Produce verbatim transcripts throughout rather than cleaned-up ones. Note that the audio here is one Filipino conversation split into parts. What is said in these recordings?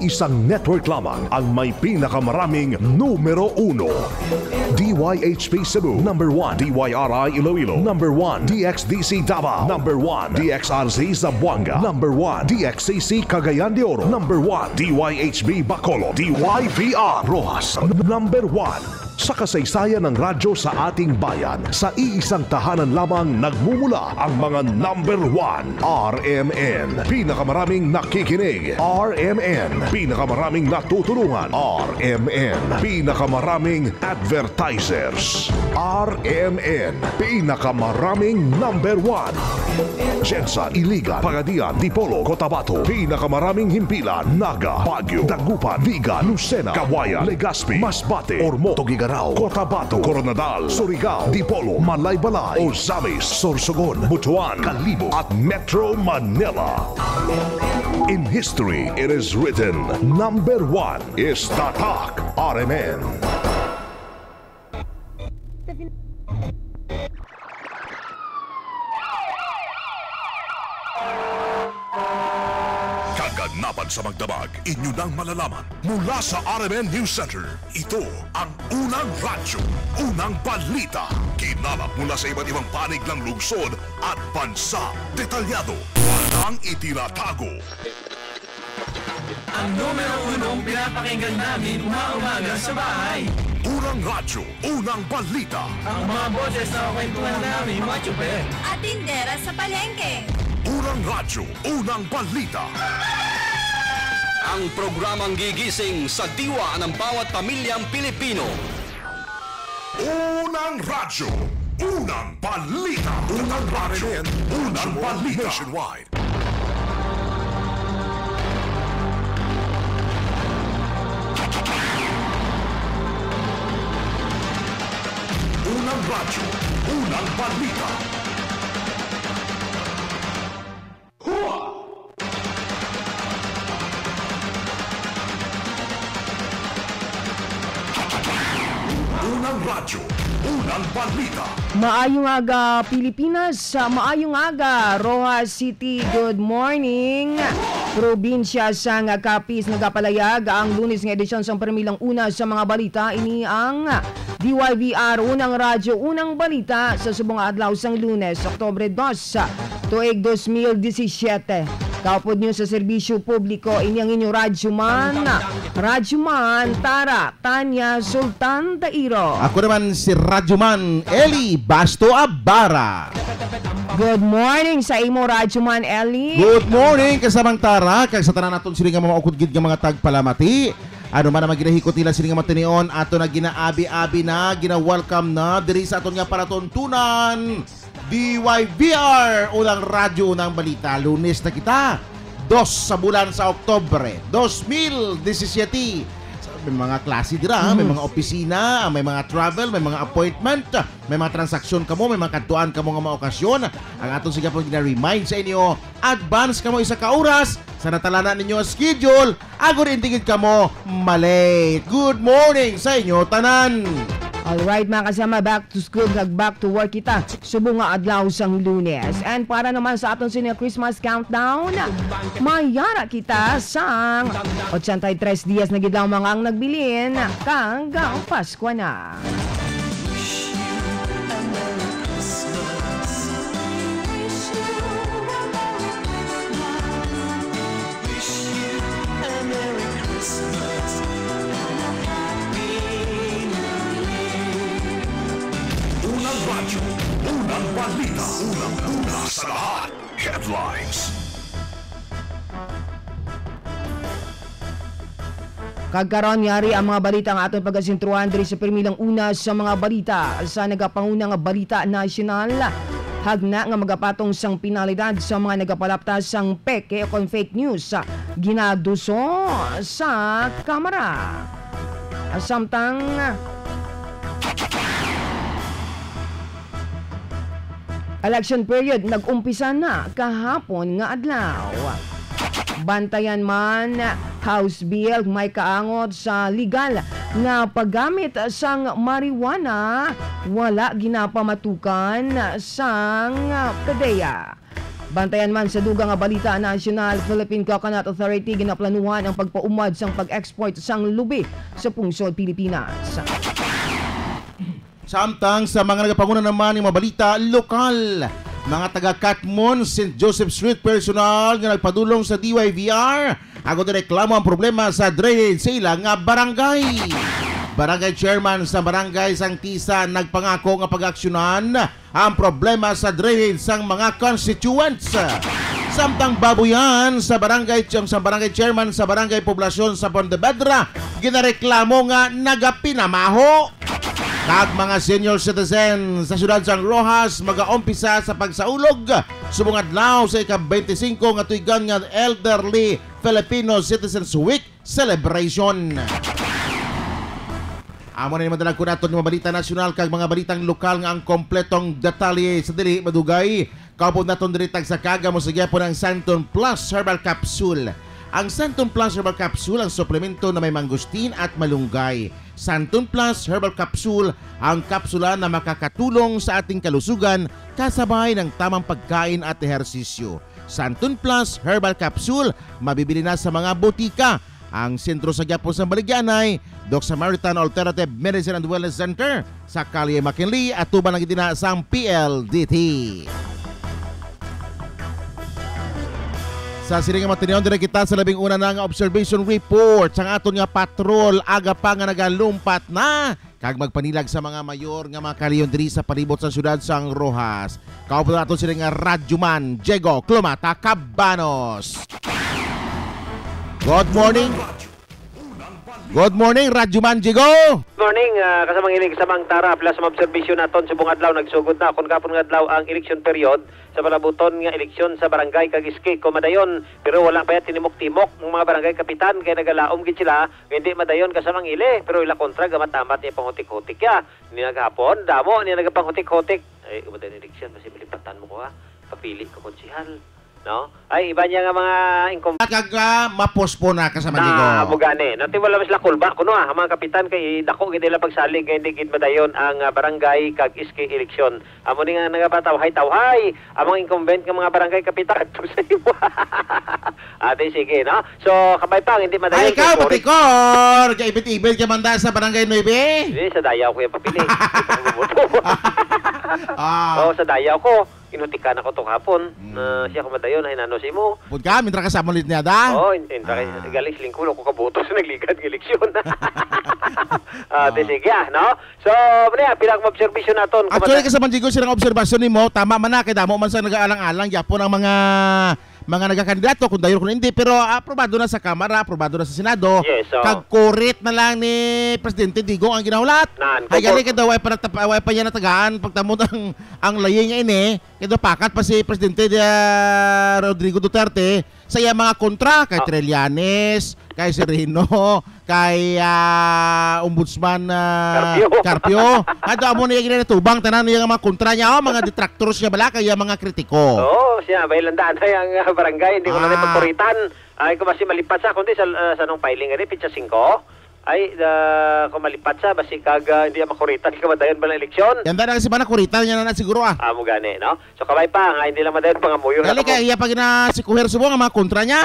iisang network lamang ang may pinakamaraming numero uno. D Y H P Cebu, number one. D Y R I Iloilo, number one. D X D C Davao, number one. D X R Z Zamboanga, number one. D X C C Cagayan de Oro, number one. D Y H B Bacolod, D Y V R Rojas, number one. Sa kasaysayan ng radyo sa ating bayan, sa iisang tahanan lamang nagmumula ang mga number one. R M N, pinakamaraming nakikinig. R M N, pinakamaraming natutulungan. R M N, pinakamaraming advertisers. R M N, pinakamaraming number one. Jensa, Iligan, Pagadian, Dipolo, Cotabato, pinakamaraming himpilan. Naga, Baguio, Dagupan, Viga, Lucena, Kawayan, Legazpi, Masbate, Ormo, Tugigaraw, Cotabato, Coronadal, Surigao, Dipolo, Malaybalay, Ozamis, Sorsogon, Butuan, Kalibo at Metro Manila. In history, it is written, number one is Tatak R M N. Kaganapan sa magdamag, inyo nang malalaman mula sa R M N News Center. Ito ang unang radyo, unang balita. Kinalap mula sa iba't ibang panig ng lungsod at bansa. Detalyado, walang itinatago. Ang numero unong pinapakinggan namin umaumaga sa bahay. Unang radyo, unang balita. Ang mga boses na kwentuhan namin machupe. At tindera sa palengke. Unang radyo, unang balita. Ang programang gigising sa diwa ng bawat pamilyang Pilipino. Unang radyo, unang balita. Unang radyo, unang balita. Nationwide. Unang radyo, unang balita. Unang radyo, unang balita. Maayong aga Pilipinas, maayong aga Rojas City, good morning. Probinsya sa Capiz nagapalayag ang Lunes ng edisyon sa permilang una sa mga balita. Ini ang D Y V R, unang radyo, unang balita sa subong adlaw sang Lunes, Oktubre dos, tuig dos mil diecisiete. Kaupod nyo sa serbisyo publiko, ini ang inyong radyoman, radyoman Tara Tanya Sultan Tairo. Ako naman si radyoman Eli Basto Abara. Good morning sa imo radyoman Eli. Good morning kasamang Tara, kag sa tanan naton sila nga mga ukod-gid nga mga tagpalamati. Ano man ang ginahikot nila sila nga matinion, ato na ginaabi-abi na, gina-welcome na diri sa aton nga paratuntunan. D Y V R, unang radyo, unang balita. Lunes na kita, dos sa bulan sa Oktubre dos mil diecisiete. May mga klase dira, mm. may mga opisina, may mga travel, may mga appointment, may mga transaksyon kamo, may mga kantuan kamo nga mga okasyon. Ang atong siga pong gina-remind sa inyo, advance kamo isa ka oras sa natalanan ninyo schedule, agor intingid kamo malate. Good morning sa inyo tanan. Alright mga kasama, back to school, back to work kita. Subong nga adlaw sang Lunes. And para naman sa aton senior Christmas countdown, mayara kita sang eighty-three dias na gid mga ang nagbilin kang Pasko na. Unang balita, unang una sa lahat. Headlines. Kagkaroon yari ang mga balita ang aton pag-asintruhan diri sa permilang una sa mga balita sa nagapangunang balita nasyonal. Hagna nga magapatong sang pinalidad sa mga nagapalaptas sang peke o kon fake news ginaduso sa kamera. Samtang election period nag-umpisa na kahapon nga adlaw. Bantayan man House Bill may kaangot sa legal nga paggamit sang marijuana, wala ginapamatukan sang P D E A. Bantayan man sa dugang nga balita nasyonal, Philippine Coconut Authority ginaplanuhan ang pagpaumad sang pag-export sang lubi sa pungsod Pilipinas. Samtang sa mga nagapanguna naman ng mga balita lokal, mga taga Katmon, Saint Joseph Street personnel nga nagpadulong sa D Y V R ako reklamo ang problema sa drainage sa ilang nga barangay. Barangay Chairman sa Barangay Sangtisa nagpangako nga pag-aksyonan ang problema sa drainage sang mga constituents. Samtang babuyan sa barangay sa barangay chairman sa barangay poblasyon sa Pontevedra ginareklamo nga nagapinamaho. Kag mga senior citizen sa siyudad sang Rojas mag-aumpisa sa pagsaulog subong adlaw sa ika-twenty-five nga tuigan nga Elderly Filipino Citizens Week celebration. Amo na ni madalag ko nato ng mga balita nasyonal kag mga balitang lokal nga ang kompletong detalye sa dili madugay. Kaupod naton diri tag sa kaga mo sa gyapon ang Santon Plus Herbal Capsule. Ang Santon Plus Herbal Capsule ang suplemento na may mangustin at malunggay. Santon Plus Herbal Capsule ang kapsula na makakatulong sa ating kalusugan kasabay ng tamang pagkain at ehersisyo. Santon Plus Herbal Capsule mabibili na sa mga botika. Ang sentro sa Gyapon sa Baligyanay, Doc Samaritan Alternative Medicine and Wellness Center sa Kalye McKinley at tuban ng itinasang P L D T. Sa siringang matinion, dire kita sa labing una na nga observation report sa aton nga patrol aga pa nga nagalumpat na kag magpanilag sa mga mayor nga mga kaliyon diri sa palibot sa siyudad sang Rojas. Kaupo naton sila nga Radyoman Diego Clomata Cabanos. Good morning. Good morning, Radyoman Diego. Good morning, uh, kasamang ilig kasamang tara plus sa obserbasyon naton sa buong adlaw nagsugod na kung kapon nga adlaw ang election period sa palabuton nga eleksyon sa barangay kag iski ko madayon pero wala pa yat tinimok-timok ng mga barangay kapitan kay nagalaom gid sila hindi madayon kasamang ili pero ila kontra gamatamat ni panghutik-hutik ya ni naghapon damo ni nagapanghutik-hutik ay umaday eleksyon kasi malipatan mo ko ha papili ko konsehal. No? Ay, iba niya nga mga incumbent. Kag mapospo na kasama Diego. Na, amo gani. Nati wala mas lakulba kuno ah, mga kapitan kay dako gid nila pagsalig kay digid madayon ang uh, barangay kag iski eleksyon. Amo ni nga nagapatawhay tawhay among incumbent nga mga barangay kapitan to sa imo. Ate sige, no? So, kabay pa hindi madayon. Ay, ikaw patikor. Kay ibit-ibit ka manda sa barangay nine. Hindi sa dayaw ko yung papili. Ah. Oh, sa dayaw ko. Inutikan ako to kapon. Hmm. Uh, siya kumadayon ay nano si mo. Pud ka mintra ka sa mulit niya da. Oh, intra kay ah. galis lingkulo ko kabutos nagligad ng eleksyon. Ah, uh, sige ah, no? So, pre, pilang obserbasyon naton. Actually kasi man Diego sirang obserbasyon nimo, tama man na kay damo man sa nag-aalang-alang gyapon ang mga mga nagakandidato kung dayon kung hindi pero aprobado na sa Kamara, aprobado na sa Senado. Yes, so, kag kurit na lang ni Presidente Digo ang ginahulat. Ay gali ka daw ay para ay pa niya natagaan pagtamod ang ang laying ini kay pakat pa si Presidente uh, Rodrigo Duterte sa iya mga kontra kay oh. Trillanes, kay Sereno, kay uh, Ombudsman uh, Carpio. Carpio. Kadto amo niya ginatubang tanan niya mga kontra niya, oh, mga detractors niya bala kay mga kritiko. Oo, oh, siya bailandaan na yung uh, barangay, hindi ko ah. na rin pagkuritan. Ay, kung basi malipat sa, kundi sa, uh, sa nung filing, rin, pitsa singko. Ay, uh, kung malipat sa, basi kaga, hindi yung makuritan, kamadayon ba ng eleksyon? Yan na kasi ba na kuritan niya na siguro ah. Ah, mo gani, no? So, kabay pa, nga, hindi lang madayon pangamuyo. Dali kaya iya pag na si Kuher Subo nga mga kontra niya.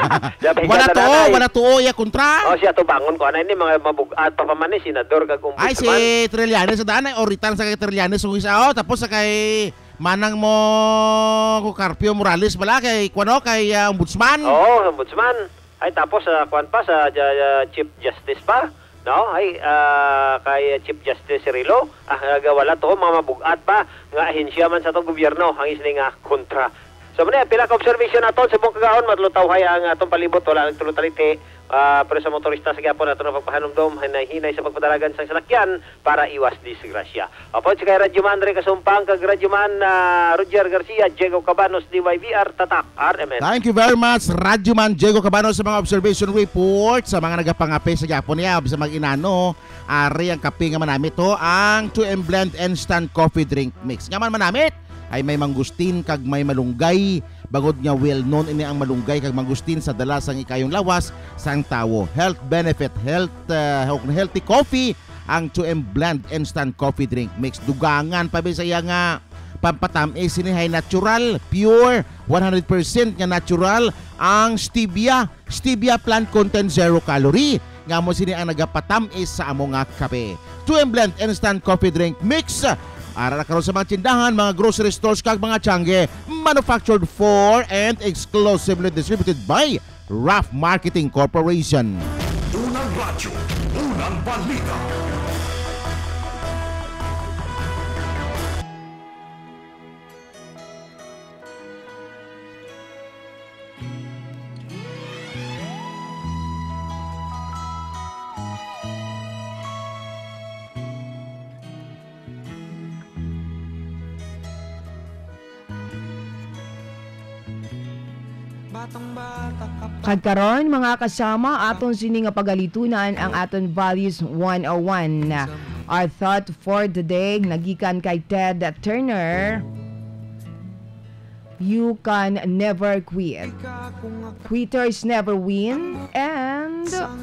Wala to, wala to, iya kontra. Oh, siya to bangon ko, ano ini, mga mabugat pa paman ni, senador, kag Ay, si Trillanes sa daan ay oritan sa kay Trillanes yung isa, oh, tapos sa kay manang mo ko Carpio Morales bala kay kuno kay uh, Ombudsman. Oo, oh, Ombudsman. Ay tapos sa uh, kuan pa sa uh, Chief Justice pa, no? Ay uh, kay Chief Justice Cirilo, ah wala to mga mabugat pa nga ahensya man sa tong gobyerno ang isni nga kontra. So muna pila ka observation naton sa buong kagaon matlutaw hay ang atong palibot wala nagtulutalite. Uh, pero sa motorista sa Gyapon nato na pagpahanumdom hinay-hinay sa pagpadalagan sa salakyan para iwas disgrasya. Apo si kay Radyoman Re Kasumpang kag Radyoman uh, Roger Garcia, Diego Cabanos, D Y V R Tatak R M N. Thank you very much Radyoman Diego Cabanos sa mga observation report sa mga nagapangape sa Gyapon niya sa mag-inano ari ang kape nga manamit to ang two M Blend Instant Coffee Drink Mix. Nga man manamit ay may mangustin kag may malunggay. Bagod nga well known ini ang malunggay kag mangustin sa dalasang ikayong lawas sang tawo. Health benefit, health uh, healthy coffee ang two M Blend Instant Coffee Drink Mix. Dugangan pa sa iya nga pampatamis ini hay natural, pure, one hundred percent nga natural ang stevia. Stevia plant content zero calorie. Nga mo sini ang nagapatamis sa amo nga kape. two M Blend instant coffee drink mix. Ara na karon sa mga tindahan, mga grocery stores kag mga tiyangge. Manufactured for and exclusively distributed by Rough Marketing Corporation. Unang radyo, unang balita. Kadkaron mga kasama aton sini nga pagalitunan ang aton Values one oh one. Our thought for the day nagikan kay Ted Turner. You can never quit. Quitters never win and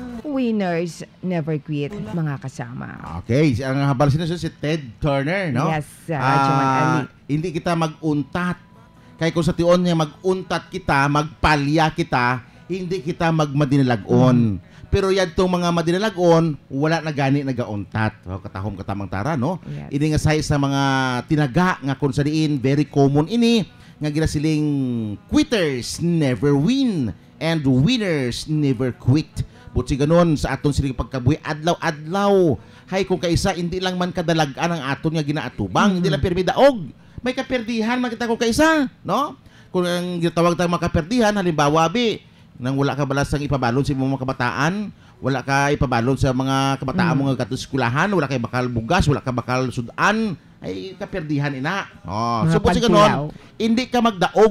winners never quit, mga kasama. Okay, ang habal sina si Ted Turner, no? Yes, uh, uh, hindi kita mag-untat. Kaya kung sa tion niya mag-untat kita, magpalya kita, hindi kita magmadinalagon. Mm. Pero yan itong mga madinalagon, wala na gani nagauntat. O, katahom katamang tara, no? Yes. Ini nga say sa mga tinaga nga kung sa diin, very common ini, nga gila siling quitters never win and winners never quit. Buti ganon sa aton siling pagkabuhi, adlaw-adlaw. Hay kung kaisa, hindi lang man kadalagan ang aton nga ginaatubang, mm-hmm. hindi lang pirmi daog. May kaperdihan makita ko kaisa, no? Kung ang gitawag tayong makaperdihan, halimbawa, bi, nang wala ka balasang ipabalon sa mga kabataan, wala ka ipabalon sa mga kabataan mm. mga katuskulahan, wala ka bakal bugas, wala ka bakal sudan, ay kaperdihan ina. Oh, so po si ganon, hindi ka magdaog.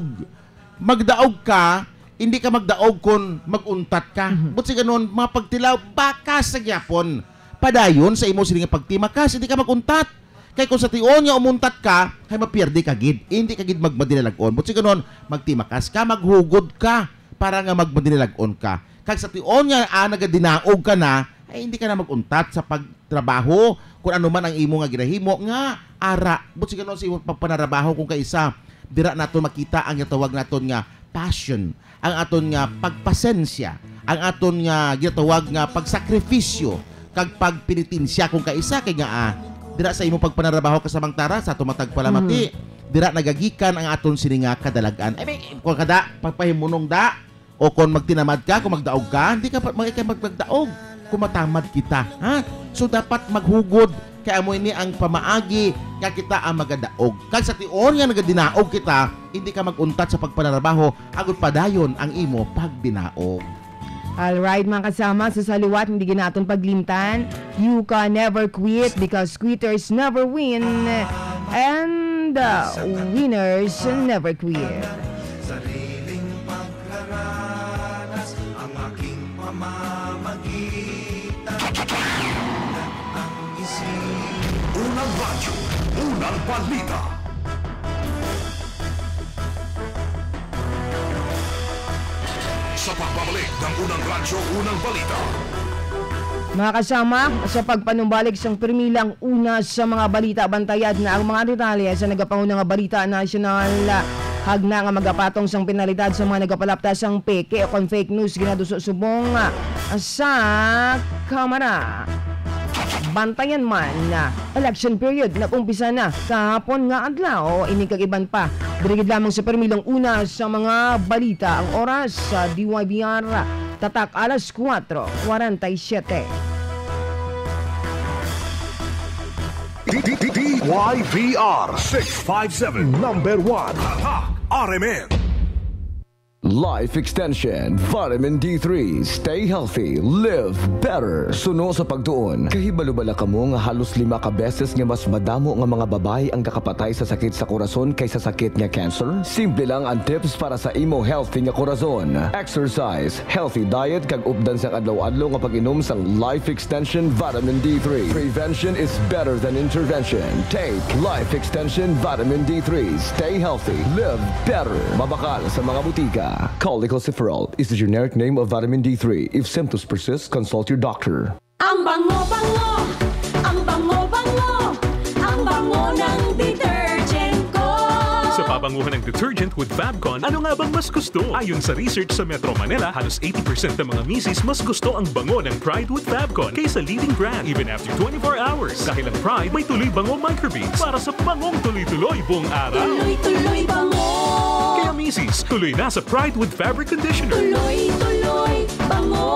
Magdaog ka, hindi ka magdaog kung maguntat ka. Mm-hmm. But si ganon, mapagtilaw, bakas sa gyapon. Padayon sa imo siling pagtimakas, hindi ka maguntat. Kaya kung sa tion nga umuntat ka, ay mapierdi ka gid. Hindi ka gid magmadinalagon. But si ganon, magtimakas ka, maghugod ka, para nga magmadinalagon ka. Kaya sa tion nga ah, nagadinaog ka na, ay hindi ka na maguntat sa pagtrabaho, kung ano man ang imo nga ginahimo, nga ara. But si ganon, si pagpanarabaho kung kaisa, dira naton makita ang tawag naton nga passion, ang aton nga pagpasensya, ang aton nga gitawag nga pagsakripisyo, kag pagpinitinsya kung kaisa, kay nga ah, dira sa imo pagpanarabaho kasamang tara sa tumatag palamati. Mm. Dira nagagikan ang aton sini nga kadalagan. Ay may kung kada pagpahimunong da o kung magtinamad ka, kung magdaog ka, hindi ka magikay magdaog kung matamad kita, ha? So dapat maghugod kay amo ini ang pamaagi nga kita ang magadaog. Kag sa tion nga nagadinaog kita, hindi ka maguntat sa pagpanarabaho, agud padayon ang imo pagdinaog. Alright mga kasama, sa saliwat hindi ginaton paglimtan. You can never quit because quitters never win and uh, winners never quit. Sariling pagharanas ang aking pamamagitan. Ang isip. Unang radyo, unang balita. Sa pagbabalik ng unang radyo, unang balita. Mga kasama, sa pagpanumbalik sang permilang una sa mga balita, bantayad na ang mga detalye sa nagapanguna nga balita national. Hagna nga magapatong sang penalidad sa mga nagapalaptas sang peke o kon fake news ginaduso-subong sa kamera. Bantayan man na election period na umpisa na kahapon nga adlaw, ini kag-iban pa. Dirigid lamang sa permilong una sa mga balita. Ang oras sa D Y B R tatak alas kwatro forty-seven. D Y B R six five seven number one R M N. Life Extension, Vitamin D three. Stay healthy, live better. Suno sa pagtuon. Kahibalo-bala ka mo nga halos lima ka beses nga mas madamo nga mga babae ang kakapatay sa sakit sa korason kaysa sakit nga cancer? Simple lang ang tips para sa imo healthy nga korason. Exercise, healthy diet, kag updan sa adlaw-adlaw nga pag-inom sang Life Extension Vitamin D three. Prevention is better than intervention. Take Life Extension Vitamin D three. Stay healthy, live better. Mabakal sa mga butika. Call Licosiferol is the generic name of vitamin D three. If symptoms persist, consult your doctor. Ang bango-bango, ang bango-bango, ang bango ng detergent ko. napapanguhan ng detergent with Fabcon, ano nga bang mas gusto? Ayon sa research sa Metro Manila, halos eighty percent ng mga misis mas gusto ang bango ng Pride with Fabcon kaysa leading brand even after twenty-four hours. Dahil ang Pride may tuloy bango microbeads para sa bangong tuloy-tuloy buong araw. Tuloy-tuloy bango. Kaya misis, tuloy na sa Pride with Fabric Conditioner. Tuloy-tuloy bango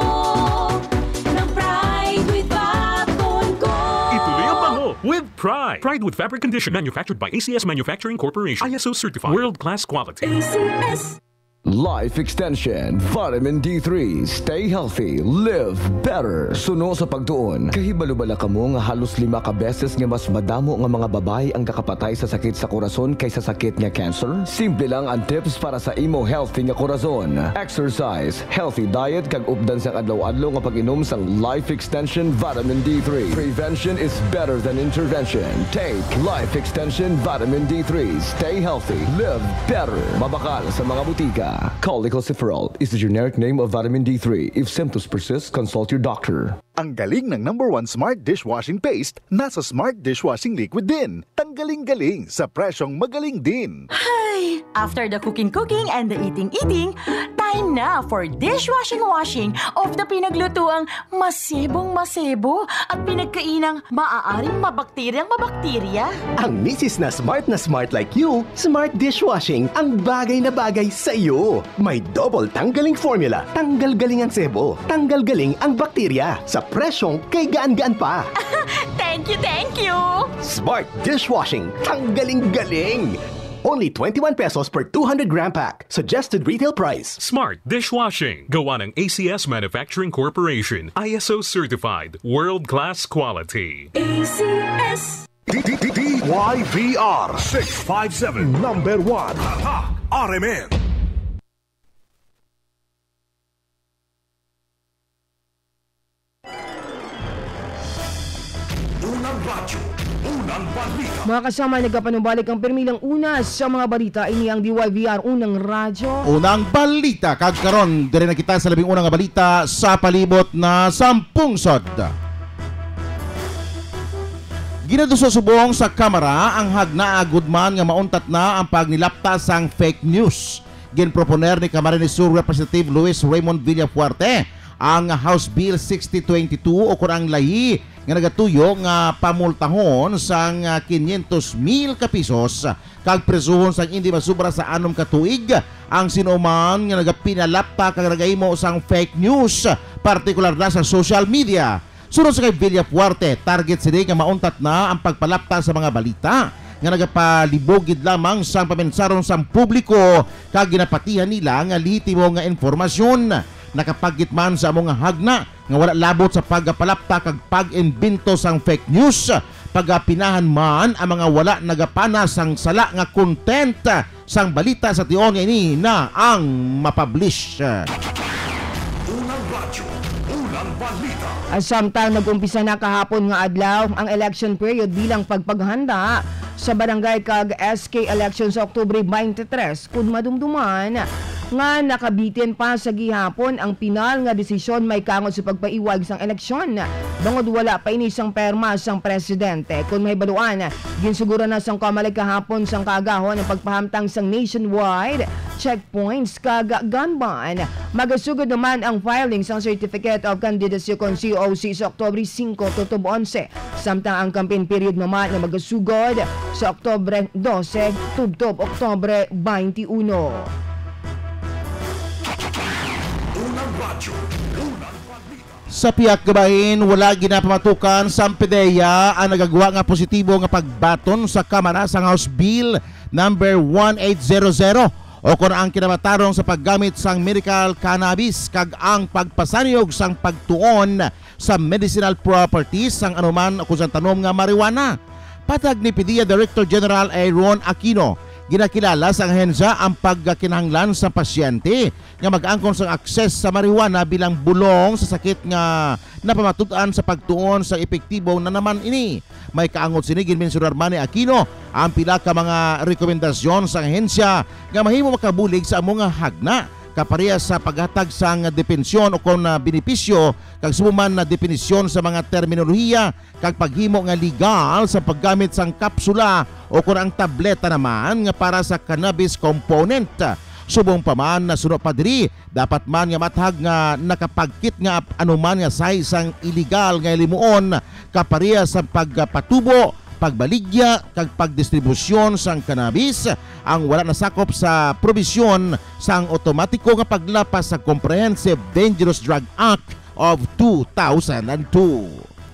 ng Pride with Fabcon ko. Ituloy ang bango with Pride. Pride with Fabric Conditioner manufactured by A C S Manufacturing Corporation. I S O certified. World-class quality. A C S. Life Extension, Vitamin D three, stay healthy, live better. Suno sa pagtuon. Kahibalo-bala ka mo nga halos lima ka beses nga mas madamo nga mga babae ang kakapatay sa sakit sa korason kaysa sakit nga cancer? Simple lang ang tips para sa imo healthy nga korason. Exercise, healthy diet, kag updan sa adlaw-adlaw nga pag-inom sang Life Extension Vitamin D three. Prevention is better than intervention. Take Life Extension Vitamin D three. Stay healthy, live better. Mabakal sa mga butika. Cholecalciferol is the generic name of vitamin D three. If symptoms persist, consult your doctor. Ang galing ng number one Smart Dishwashing Paste, nasa Smart Dishwashing Liquid din. Tanggaling-galing sa presyong magaling din. Ay, after the cooking-cooking and the eating-eating, time na for dishwashing-washing of the pinaglutuang masibong-masibo at pinagkainang maaaring mabakteryang mabakterya. Ang misis na smart na smart like you, Smart Dishwashing ang bagay na bagay sa iyo. May double tanggaling formula, tanggal galing ang sebo, tanggal galing ang bakterya sa presyong kay gaan-gaan pa. Thank you, thank you! Smart Dishwashing, tanggaling-galing! Only twenty-one pesos per two hundred gram pack. Suggested retail price. Smart Dishwashing. Gawa ng A C S Manufacturing Corporation. I S O certified. World-class quality. A C S. D Y V R six five seven. Number one. Haha. R M N. Unang radyo, unang balita. Mga kasama, nagkapanumbalik ang permilang una sa mga balita. Ini ang D Y V R Unang Radyo. Unang balita. Kagkaroon, dire na kita sa labing unang balita sa palibot na sampung sod. Ginadususubong sa kamera ang hagna agudman nga mauntat na ang pagnilaptas sang fake news. Ginproponer ni Camarines Sur Representative Luis Raymond Villafuerte ang House Bill sixty twenty-two o kurang lahi nga nagatuyo nga pamultahon sang quinientos mil ka pesos kag presuhon sang hindi masubra sa anom ka tuig ang sinuman nga nagapinalapta kag nagahimo sang fake news, partikular na sa social media. Sunod sa kay Villafuerte, target sila nga mauntat na ang pagpalapta sa mga balita nga nagapalibogid lamang sa pamensaron sa publiko kag ginapatihan nila nga lihitimo nga informasyon. Nakapagit man sa among hagna nga wala labot sa pagpalapta kag pag-imbento sang fake news, pagapinahan man ang mga wala nagapanas sang sala nga content sang balita sa tion nga ini na ang mapublish. Unang radyo, unang balita. Samtang nag-umpisa na kahapon nga adlaw ang election period bilang pagpaghanda sa barangay kag S K election sa Oktubre twenty-three, kun madumduman nga nakabitin pa sa gihapon ang pinal nga desisyon may kangot sa pagpaiwag sang eleksyon. Bangod wala pa ini sang perma sang presidente. Kung may baluan, ginsuguro na sang kamalig kahapon sang kaagahon ang pagpahamtang sang nationwide checkpoints kag gun ban. Magasugod naman ang filing sang Certificate of Candidacy kon C O C sa Oktubre five tutob eleven. Samtang ang campaign period naman na magasugod sa Oktubre twelve tutob Oktubre twenty-one. Sa piyak gabahin, wala ginapamatukan sa PDEA ang nagagawa nga positibo nga pagbaton sa Kamara sa House Bill number eighteen hundred o kung ang kinamatarong sa paggamit sang medical cannabis kag ang pagpasanyog sang pagtuon sa medicinal properties sang anuman kung sa tanom nga marijuana. Patag ni PDEA Director General Aaron Aquino, ginakilala sa ahensya ang pagkinahanglan sa pasyente nga mag-angkon sa akses sa marijuana bilang bulong sa sakit nga napamatudan sa pagtuon sa epektibo na naman ini. May kaangot sinigin mensurar man ni Aquino ang pila ka mga rekomendasyon sa ahensya nga mahimo makabulig sa among hagna kapareha sa paghatag sang depensyon o kon uh, benepisyo kag sumuman na definisyon sa mga terminolohiya kag paghimo nga legal sa paggamit sang kapsula o kon ang tableta naman nga para sa cannabis component. Subong pa man na suno pa diri, dapat man nga mathag nga nakapagkit nga anuman nga size sang illegal nga limuon kapareha sa pagpatubo, pagbaligya kag pagdistribusyon sang cannabis ang wala nasakop sa probisyon sang otomatiko nga paglapas sa Comprehensive Dangerous Drug Act of two thousand two.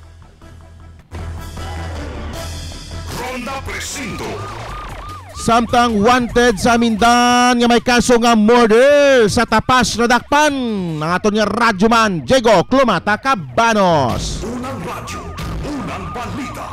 Ronda Presinto. Samtang wanted sa Mindan nga may kaso nga murder sa Tapas na Dakpan ng aton nga radyoman Diego Clumata Cabanos. Unang radyo, unang balita.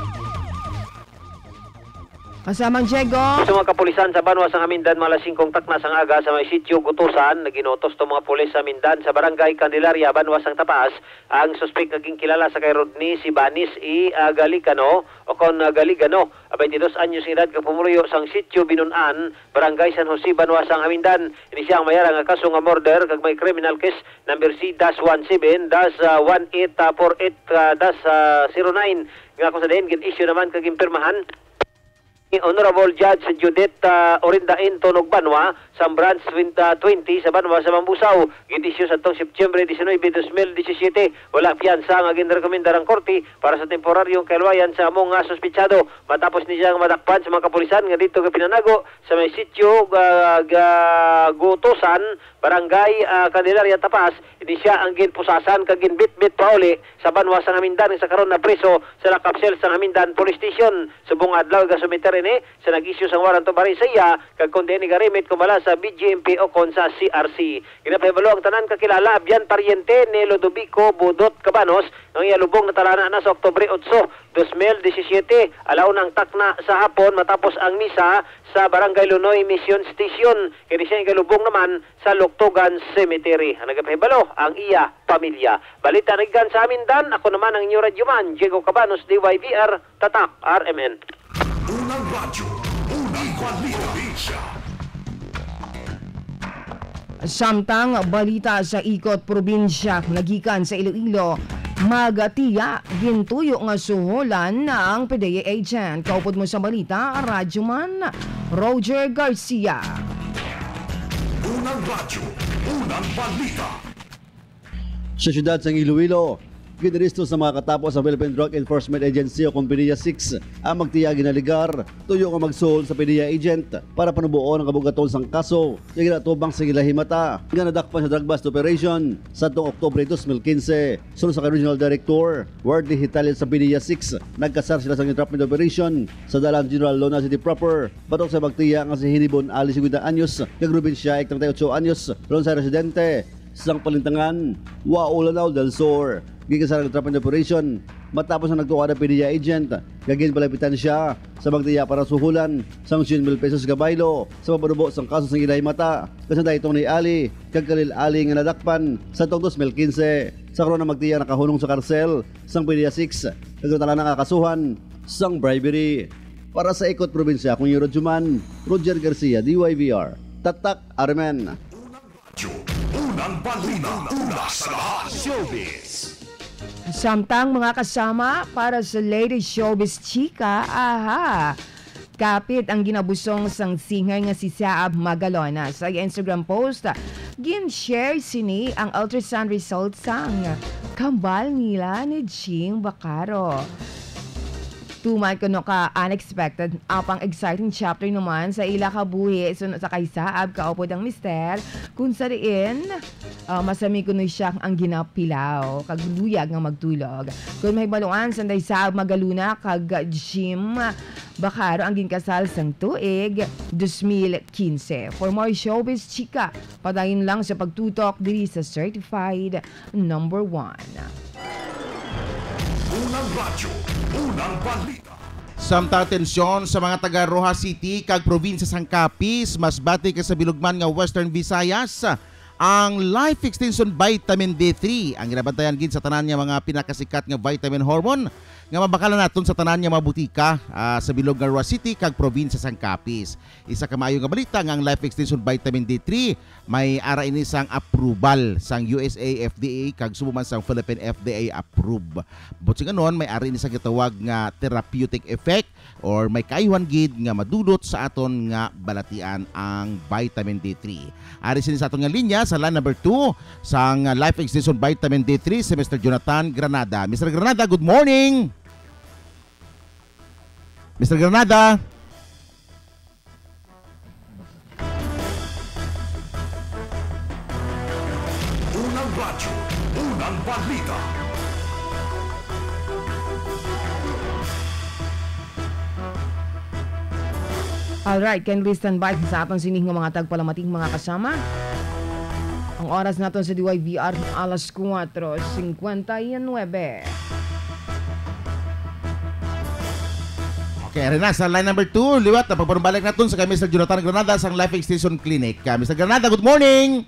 Kasamang Diego. Sa mga kapulisan sa Banwa sa Amindan, mga singkong takna sang aga sa may sitio Gutusan, naginotos to mga pulis sa Amindan sa Barangay Candelaria, Banwa sang Tapas, ang suspek naging kilala sa kay Rodney si Banis i uh, Galicano o kon uh, Galigano, twenty-dos anyos edad kag pumuluyo sang sitio Binunan, Barangay San Jose, Banwa sang Amindan. Ini siya ang mayara nga kaso nga murder kag may criminal case number C one seven one eight four eight zero nine nga ko sa din gin issue naman kag impirmahan Honorable Judge Judith uh, Orindain Tonog Banwa sa branch twenty sa Banwa sa Mambusaw. Ginisyo sa tong September nineteen, twenty seventeen. Wala piyansa nga ginrekomendar ang korte para sa temporaryong kailwayan sa among uh, suspitsado. Matapos ni siyang madakpan sa mga kapulisan nga dito ka pinanago sa may sitio uh, Gutusan, Barangay uh, Candelaria Tapas. Hindi siya ang ginpusasan kag ginbit-bit pauli sa Banwa sa Amindan sa karon na preso sa Lakapsel sa Amindan Police Station. Subong adlaw ga sumiter ni sa nag-issue sang warrant of arrest sa iya kag kundi ni garimit kumala sa B G M P o kon sa C R C. Ginapahibalo ang tanan kakilala abyan paryente ni Lodovico Budot Cabanos ang iya lubong na talana na sa Oktubre eight, twenty seventeen. Alaw ng takna sa hapon matapos ang misa sa Barangay Lunoy Mission Station. Kini siya ang lubong naman sa Luktugan Cemetery. Ang nagapahibalo ang iya pamilya. Balita naggan sa Amindan, ako naman ang inyong radyoman Diego Cabanos, D Y V R, Tatak, R M N. Unang radyo, unang balita. Samtang balita sa ikot probinsya nagikan sa Iloilo, magatiya gintuyo nga suholan ng P D E A agent. Kaupod mo sa balita, Radyoman Roger Garcia. Unang radyo, unang balita. Sa siyudad ng Iloilo, ginaristo sa mga katapos sa Philippine Drug Enforcement Agency o Compania six ang magtiyagi na ligar, tuyo nga magsuhol sa P D E A agent para panubuon ang kabugaton sang kaso yung ginatubang sa gilahimata nga nadakpan sa drug bust operation sa tong Oktubre twenty fifteen. Sunod sa Regional Director Wardley Hitalin sa P D E A six, nagkasar sila sa entrapment operation sa Dalang General Lona City proper batok sa magtiya nga si Hinibon Ali fifty anyos kag Ruben Siaik thirty-eight anyos ron sa residente sang Palintangan, Waulanaw del Sur. Gigasar ang entrapment operation matapos ang nagtuwa na P D E A agent. Gagin palapitan siya sa magtiya para suhulan sang one mil pesos gabaylo sa papanubo sang kaso sang ilay mata. Kasanda itong ni Ali kag Kalil Ali nga nadakpan sa tong twenty fifteen. Sa karon na magtiya nakahulong sa karsel sang P D E A six nagtala na kakasuhan sang bribery. Para sa ikot probinsya, kung yung Rodjuman, Roger Garcia, D Y V R, Tatak, R M N. Unang balita, una sa lahat, showbiz. Samtang mga kasama para sa latest showbiz chika, aha, kapit ang ginabusong sang singer nga si Saab Magalona. Sa Instagram post, gin-share sini ang ultrasound results sang kambal nila ni Jing Bacaro. Tuman ko no ka unexpected apang exciting chapter naman sa ila kabuhi sunod sa kay Saab kaupod ang mister kung sa diin uh, masami ko no siya ang ginapilaw kag luyag nga magtulog kung may baluan sanday Saab Magaluna kag Jim Bacaro ang ginkasal sang tuig twenty fifteen. For more showbiz chika, padayon lang sa pagtutok diri sa certified number one. Unang radyo, unang balita. Samtang tensyon sa mga taga Rojas City kag probinsya sang Capiz, mas bati ka sa bilugman nga Western Visayas ang Life Extension Vitamin D three ang ginabantayan gid sa tanan nga mga pinakasikat nga vitamin hormone nga mabakalan naton sa tanan nga mabutika uh, sa bilog nga Roa City kag probinsya sang Capiz. Isa ka maayo nga balita nga ang Life Extension Vitamin D three may ara ini sang approval sang U S A F D A kag subuman sang Philippine F D A approve. Butsi ganon may ara ini sang gitawag nga therapeutic effect or may kaayuhan gid nga madudot sa aton nga balatian ang vitamin D three. Ari sini sa aton nga linya sa line number two sang Life Extension Vitamin D three si Mister Jonathan Granada. Mister Granada, good morning. Mister Granada. Unang radyo, unang balita. Alright, kindly stand by sa aton sining nga mga tagpalamating mga kasama. Ang oras naton sa D Y V R alas kuwatro fifty-nine. Okay, rin na sa line number two, liwat na pagpanumbalik natin sa kay Mister Jonathan Granada sa Life Extension Clinic. Uh, Mister Granada, good morning!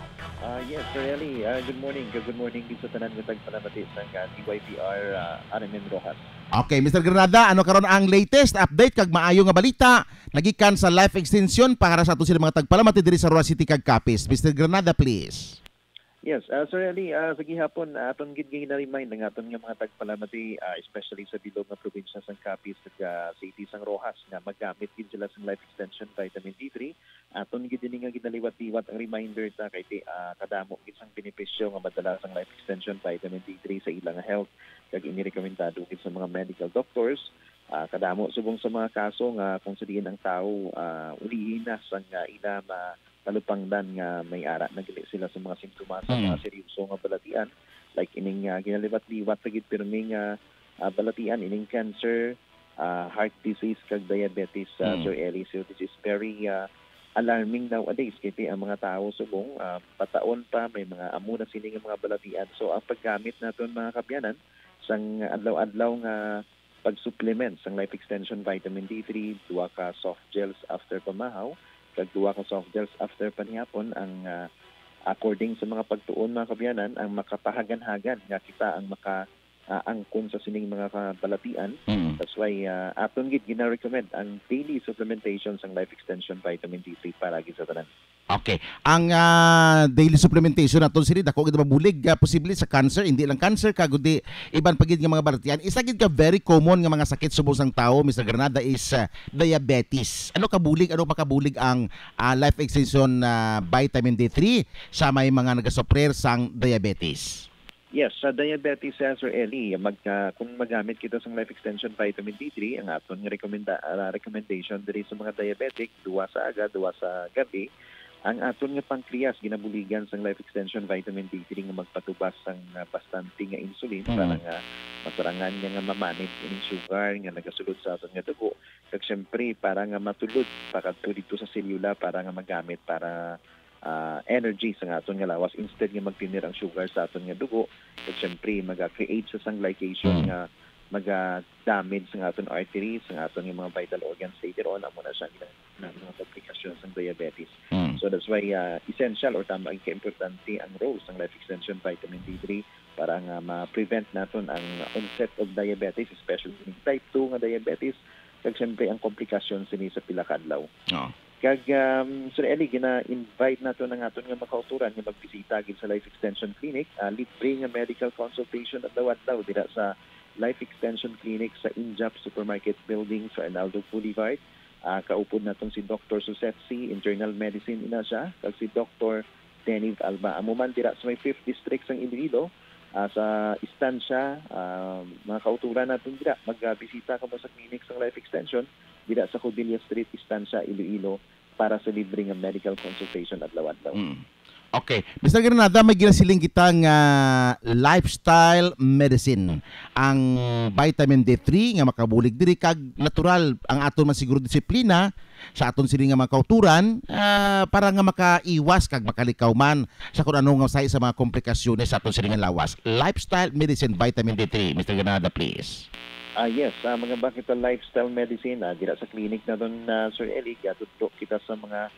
Uh, yes, Sir Eli. Uh, good morning. Good morning dito sa tanan ng tagpalamati sa uh, D Y V R uh, Aramen Rojas. Okay, Mister Granada, ano karon ang latest update kag maayo nga balita nagikan sa Life Extension para sa ato sila mga tagpalamati diri sa Roa City kag Capiz. Mister Granada, please. Yes, uh, Sir Eli, uh, sa gihapon, uh, atong gid gina-remind ng aton nga mga tagpalamati, uh, especially sa bilog nga probinsya sang Capiz ug uh, City sang Rojas nga magamit gid sila sang Life Extension Vitamin D three. Aton gid dinhi nga ginaliwat-liwat ang reminder ta kay uh, kadamo gid sang benepisyo nga madala sang Life Extension Vitamin D three sa ilang health kag inirekomendado gid sa mga medical doctors. Uh, kadamo subong sa mga kaso nga kung sa diin ang tawo uh, ulihin na sang uh, ila ma talupangdan nga may ara na gili sila sa mga simptomas sa mga seryoso nga balatian like ining uh, ginaliwat-liwat sa gid pirming uh, uh, balatian ining cancer, uh, heart disease kag diabetes, uh, mm. Sir Eli. So this is very uh, alarming nowadays kay ang mga tao subong uh, pataon pa may mga amo na sini nga mga balatian. So ang paggamit naton mga kabyanan sang adlaw-adlaw nga pag-supplement sang Life Extension Vitamin D three, duwa ka soft gels after pamahaw kag duwa ka soft gels after panihapon ang uh, according sa mga pagtuon mga kabyanan ang makapahagan-hagan nga kita ang maka uh, angkon sa sining mga kabalatian. Mm. That's why uh, aton gid gina-recommend ang daily supplementation sang Life Extension Vitamin D three para gid sa tanan. Okay. Ang uh, daily supplementation naton sini dako gid mabulig uh, posible sa cancer, hindi lang cancer kagudi iban pagid nga mga balatian. Isa gid ka very common nga mga sakit subong sang tawo, Mister Granada, is uh, diabetes. Ano kabulig, ano makabulig ang uh, Life Extension uh, Vitamin D three sa may mga nagasuprer sang diabetes? Yes, sa diabetes, uh, Sir Eli, mag, uh, kung magamit kita sa Life Extension Vitamin D three, ang aton rekomenda, uh, recommendation diri sa mga diabetic, duwa sa aga, duwa sa gabi, ang aton nga pancreas ginabuligan sang Life Extension Vitamin D three nga magpatubas sang uh, bastante nga insulin mm. para nga masarangan niya nga mamanage ining sugar nga nagasulod sa aton nga dugo. Kag syempre para nga matulod pakadto dito sa selula para nga magamit para uh, energy sa aton nga lawas instead nga magtinir ang sugar sa aton nga dugo. Kag syempre maga-create sa sang glycation mm. nga maga-damage sa aton arteries, sa aton nga mga vital organs later on amo na siya na mga complications ng diabetes. Mm. So that's why uh, essential or tama ang importante ang role ng Life Extension Vitamin D three para nga ma-prevent naton ang onset of diabetes, especially type two nga diabetes, kag siyempre ang komplikasyon sini sa pila ka adlaw. Oh. Kag um, Sir Eli, gina-invite nato ng aton nga makauturan nga magbisita gid sa Life Extension Clinic, uh, libre nga medical consultation adlaw-adlaw dira sa Life Extension Clinic sa Injap Supermarket Building sa Arnaldo Boulevard. Uh, kaupod natong si Doctor Susetsi, Internal Medicine ina siya, kag si Doctor Deniv Alba. Amo man dira sa may fifth District sang Iloilo, uh, sa istansya, uh, mga kauturan natin dira, magbisita ka mo sa clinic sa Life Extension, dira sa Cobilla Street, istansya, Iloilo, para sa libre nga medical consultation adlaw-adlaw. Mm. Okay. Mister Granada, may ginasiling kitang uh, lifestyle medicine. Ang vitamin D three nga makabulig diri kag natural ang aton man siguro disiplina sa aton sini nga mga kauturan uh, para nga makaiwas kag makalikaw man sa kung ano nga say sa mga komplikasyones sa aton sini nga lawas. Lifestyle medicine vitamin D three. Mister Granada, please. Ah uh, yes, uh, mga bakit lifestyle medicine uh, dira sa clinic na doon uh, Sir Eli, gatudto kita sa mga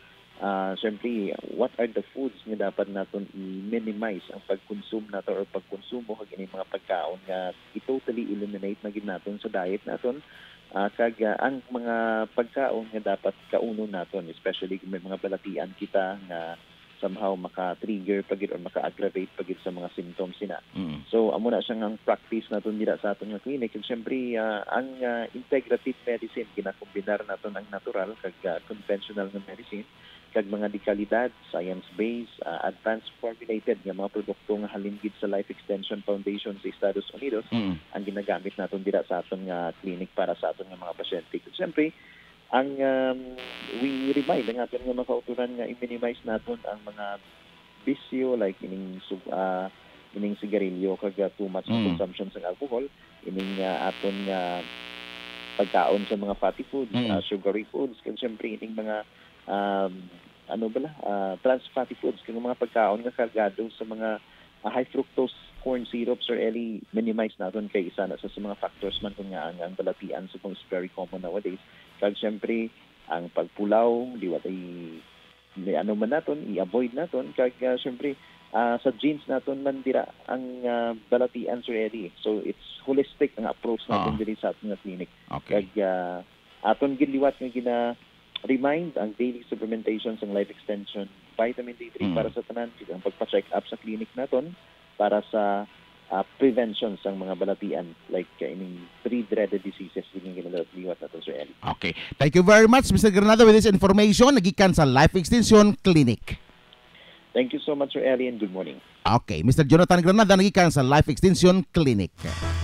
uh, siyempre, what are the foods nga dapat natin i-minimize ang pag-consume natin or pag-consumo kag ining mga pagkaon nga i-totally eliminate na gid natin sa diet natin. Uh, kag uh, ang mga pagkaon nga dapat kauno natin, especially kung may mga balatian kita nga somehow maka-trigger pagid or maka-aggravate pagid sa mga symptoms sina. Mm. So amo na siyang ang practice naton dira sa aton nga clinic. And syempre uh, ang uh, integrative medicine kinakombinar naton ang natural kag uh, conventional nga medicine kag mga dekalidad, science-based, uh, advanced formulated nga mga produkto nga halingid sa Life Extension Foundation sa Estados Unidos mm. ang ginagamit naton dira sa aton nga clinic para sa aton nga mga pasyente. Syempre ang um, we remind ang aton nga mga kauturan nga i-minimize naton ang mga bisyo like ining uh, ining sigarilyo kag uh, too much mm. consumption sa alcohol, ining uh, aton nga pagkaon sa mga fatty foods, mm. uh, sugary foods, kag syempre ining mga um, ano bala uh, trans fatty foods kag mga pagkaon nga kargado sa mga uh, high fructose corn syrups or eli minimize naton kay isa na sa, sa mga factors man kung nga ang, ang balatian so kung is very common nowadays. Kag syempre ang pagpulaw di watay ano man naton i-avoid naton kag uh, syempre uh, sa genes naton man dira ang uh, balatian sir Eddie. So it's holistic ang approach naton oh. diri sa aton nga clinic. Okay. Kag uh, aton giliwat nga gina remind ang daily supplementation sa Life Extension Vitamin D three mm. para sa tanan ang pagpa-check up sa clinic naton para sa uh, prevention sa mga balatian like uh, ining three dreaded diseases yung ginaliwat natin Sir Eli. Okay. Thank you very much Mister Granada with this information nagikan sa Life Extension Clinic. Thank you so much Sir Eli and good morning. Okay. Mister Jonathan Granada nagikan sa Life Extension Clinic.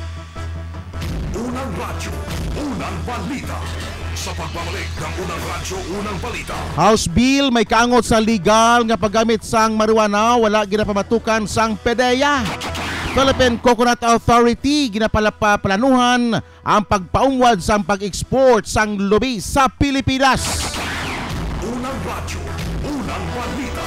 Unang radyo, unang balita. Sa pagbabalik ng unang radyo, unang balita. House Bill may kaangot sa legal nga paggamit sang marijuana wala ginapamatukan sang P D E A. Philippine Coconut Authority ginapalaplanuhan ang pagpaungwad sang pag-export sang lubi sa Pilipinas. Unang radyo, unang balita.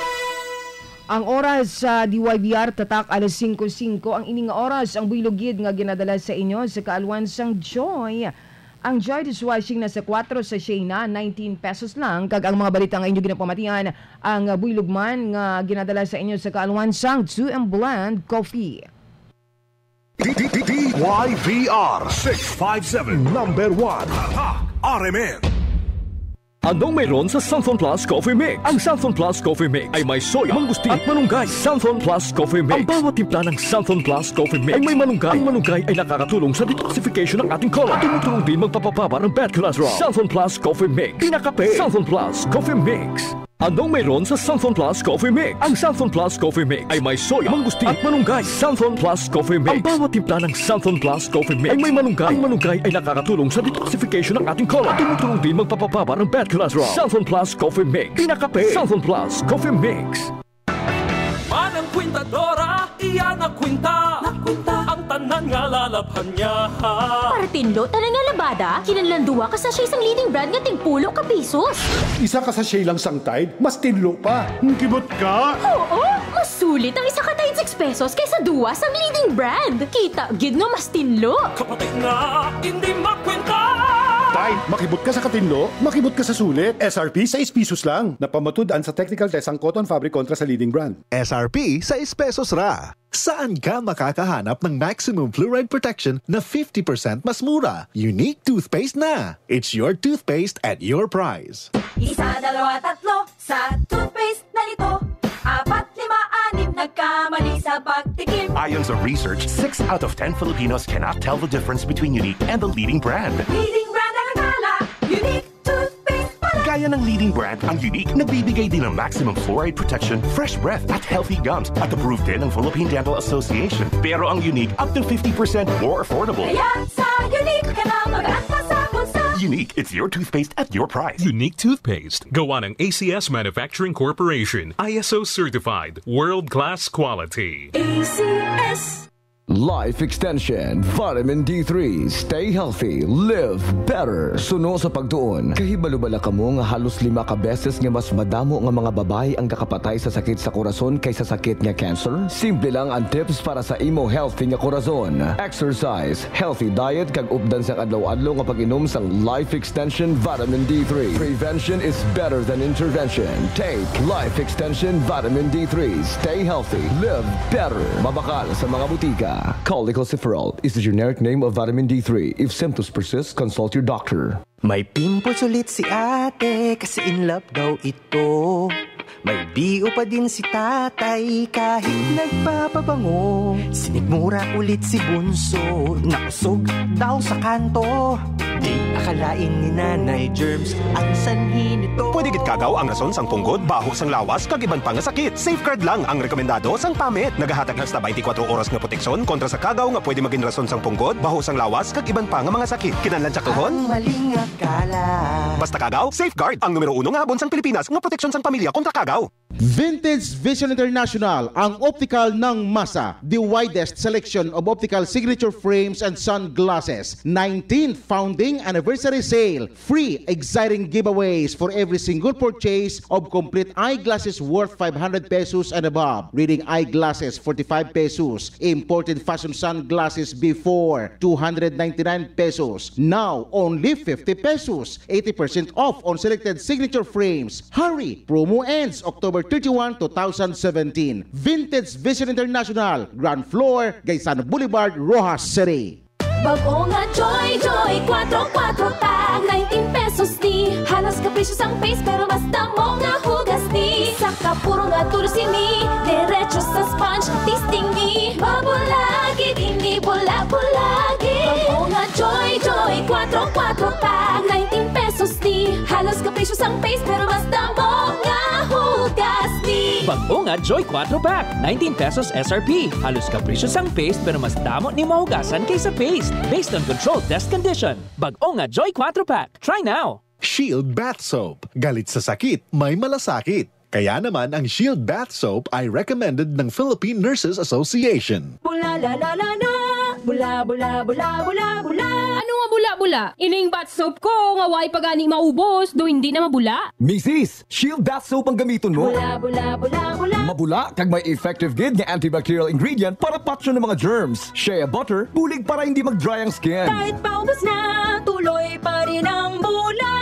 Ang oras sa D Y B R tatak alas singko singko ang ining oras ang buylogid nga ginadala sa inyo sa kaalwan sang Joy. Ang Joy dishwashing na sa four sachet na nineteen pesos lang kag ang mga balita nga inyo ginapamatian ang buylogman nga ginadala sa inyo sa kaalwan sang two and Blend Coffee. D Y V R six five seven number one R M N. Anong mayroon sa Santhon Plus Coffee Mix? Ang Santhon Plus Coffee Mix ay may soya, mangustin at manunggay. Santhon Plus Coffee Mix. Ang bawat timpla ng Santhon Plus Coffee Mix ay may manunggay. Ang manunggay ay nakakatulong sa detoxification ng ating colon. Tumutulong din magpapababa ng bad cholesterol. Santhon Plus Coffee Mix. Pinakape. Santhon Plus Coffee Mix. Anong mayroon sa Santhon Plus Coffee Mix? Ang Santhon Plus Coffee Mix ay may soya, mangustin at manunggay. Santhon Plus Coffee Mix. Ang bawat timpla ng Santhon Plus Coffee Mix ay may manunggay. Ang manunggay ay nakakatulong sa detoxification ng ating colon. Tumutulong din magpapababa ng bad cholesterol. Santhon Plus Coffee Mix. Pinakape. Santhon Plus Coffee Mix. Manang kwintadora, iyan na kwinta. Nakwinta. Ang tanan nga lalabhan niya. Para tinlo, tanan nga labada, kinanlanduwa ka sa siya isang leading brand nga tingpulo ka pisos. Isa ka sa siya lang sang Tide, mas tinlo pa. Kibot ka? Oo, mas sulit ang isa ka Tide six pesos kaysa duwa sang leading brand. Kita, gid nga mas tinlo. Kapatid nga, hindi makwinta. Tide, makibot ka sa katinlo, makibot ka sa sulit. S R P six pesos lang. Napamatud-an sa technical test ang cotton fabric kontra sa leading brand. S R P six pesos ra. Saan ka makakahanap ng maximum fluoride protection na fifty percent mas mura? Unique toothpaste na. It's your toothpaste at your price. Isa, dalawa, tatlo sa toothpaste na nito. Apat, lima, anim, nagkamali sa pagtikim. Ayon sa research, six out of ten Filipinos cannot tell the difference between Unique and the leading brand. Leading brand ang akala, Unique toothpaste pala. Gaya ng leading brand, ang Unique nagbibigay din ng maximum fluoride protection, fresh breath at healthy gums at approved din ng Philippine Dental Association. Pero ang Unique up to fifty percent more affordable. Kaya sa Unique ka na mag-atma sa bulsa. Unique, it's your toothpaste at your price. Unique Toothpaste. Gawa ng A C S Manufacturing Corporation. I S O certified. World-class quality. A C S. Life Extension, Vitamin D three, stay healthy, live better. Suno sa pagtuon. Kahibalo-bala ka mo nga halos lima ka beses nga mas madamo nga mga babae ang kakapatay sa sakit sa korason kaysa sakit nga cancer? Simple lang ang tips para sa imo healthy nga korason. Exercise, healthy diet, kag updan sa adlaw-adlaw nga pag-inom sang Life Extension Vitamin D three. Prevention is better than intervention. Take Life Extension Vitamin D three. Stay healthy, live better. Mabakal sa mga butika. Cholecalciferol is the generic name of vitamin D three. If symptoms persist, consult your doctor. May pimples ulit si ate kasi in love daw ito. May bio pa din si tatay kahit nagpapabango. Sinigmura ulit si bunso, nakusog daw sa kanto. Di akalain ni nanay germs ang sanhi nito. Pwede gid kagaw ang rason sang punggod, baho sang lawas, kag iban pa nga sakit. Safeguard lang ang rekomendado sang pamit. Nagahatag hasta twenty-four oras nga proteksyon kontra sa kagaw nga pwede maging rason sang punggod, baho sang lawas, kag iban pa nga mga sakit. Kinahanglan tsaktuhon? Ang maling akala. Basta kagaw, safeguard ang numero uno nga habon sang Pilipinas nga proteksyon sang pamilya kontra kagaw. Vintage Vision International, ang optical ng masa. The widest selection of optical signature frames and sunglasses. nineteenth founding anniversary sale. Free exciting giveaways for every single purchase of complete eyeglasses worth five hundred pesos and above. Reading eyeglasses, forty-five pesos. Imported fashion sunglasses before, two hundred ninety-nine pesos. Now, only fifty pesos. eighty percent off on selected signature frames. Hurry! Promo ends October thirty-first, twenty seventeen. Vintage Vision International, ground floor, Gaisano Boulevard, Rojas City. Bago nga Joy Joy, four four pack, nineteen pesos ni. Halos kaprisyos ang face pero basta mo nga hugas ni. Saka puro nga tursini, diretso sa sponge, tistingi. Babulagid, hindi bula-bulagid. Bago nga Joy Joy, four four pack, nineteen pesos ni. Halos kaprisyos ang face pero basta mo nga hugas ni. Bago nga Joy four pack, nineteen pesos S R P. Halos kaprisyos ang paste pero mas damo ni mahugasan kaysa paste. Based on controlled test condition. Bago nga Joy four pack. Try now. Shield Bath Soap. Galit sa sakit, may malasakit. Kaya naman ang Shield Bath Soap ay recommended ng Philippine Nurses Association. Bula la la la la, bula bula bula bula bula. Ano nga bula-bula? Ining bath soap ko, nga way pagani maubos, do hindi na mabula. Missus, Shield Bath Soap ang gamiton mo. Bula bula bula bula. Mabula, kag may effective gid nga antibacterial ingredient para patcho ng mga germs. Shea butter, bulig para hindi mag-dry ang skin. Kahit paubos na, tuloy pa rin ang bula.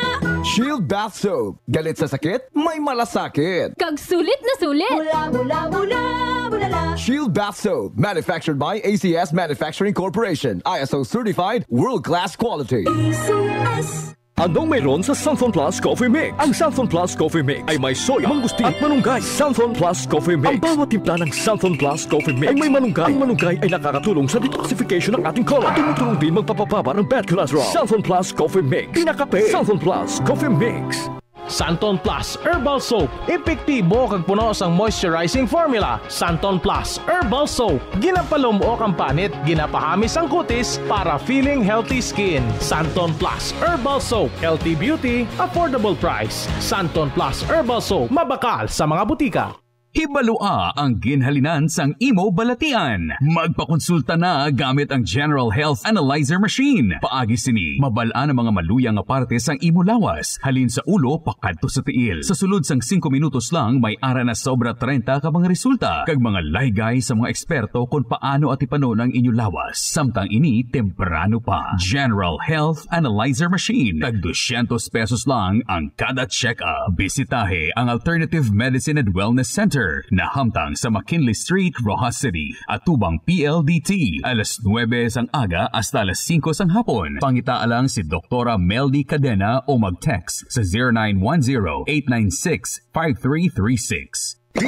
Shield Bath Soap. Galit sa sakit, may malasakit. Kag sulit na sulit. Bula bula bula bula la. Shield Bath Soap. Manufactured by A C S Manufacturing Corporation. I S O certified, world-class quality. A C S. Anong mayroon sa Santhon Plus Coffee Mix? Ang Santhon Plus Coffee Mix ay may soya, mangustin at manunggay. Santhon Plus Coffee Mix. Ang bawat timpla ng Santhon Plus Coffee Mix ay may manunggay. Ang manunggay ay nakakatulong sa detoxification ng ating colon. Tumutulong din magpapababa ng bad cholesterol. Santhon Plus Coffee Mix. Pinakape. Santhon Plus Coffee Mix. Santon Plus Herbal Soap. Epektibo kag puno sang moisturizing formula. Santon Plus Herbal Soap. Ginapalumuo kang panit, ginapahamis ang kutis para feeling healthy skin. Santon Plus Herbal Soap. Healthy beauty, affordable price. Santon Plus Herbal Soap. Mabakal sa mga butika. Hibalua ang ginhalinan sang imo balatian. Magpakonsulta na gamit ang General Health Analyzer Machine. Paagi sini, mabalaan ang mga maluyang nga parte sang imo lawas. Halin sa ulo, pakadto sa tiil. Sa sulod sang five minutos lang, may ara na sobra thirty ka mga resulta. Kag mga laygay sa mga eksperto kung paano at ipanon ang inyo lawas. Samtang ini, temprano pa. General Health Analyzer Machine. Tag two hundred pesos lang ang kada check-up. Bisitahe ang Alternative Medicine and Wellness Center na hamtang sa McKinley Street, Rojas City. Atubang P L D T. alas nuwebe sang aga hasta alas singko sang hapon. Pangita lang si Doktora Meldy Cadena o mag-text sa zero nine one zero, eight nine six, five three three six. D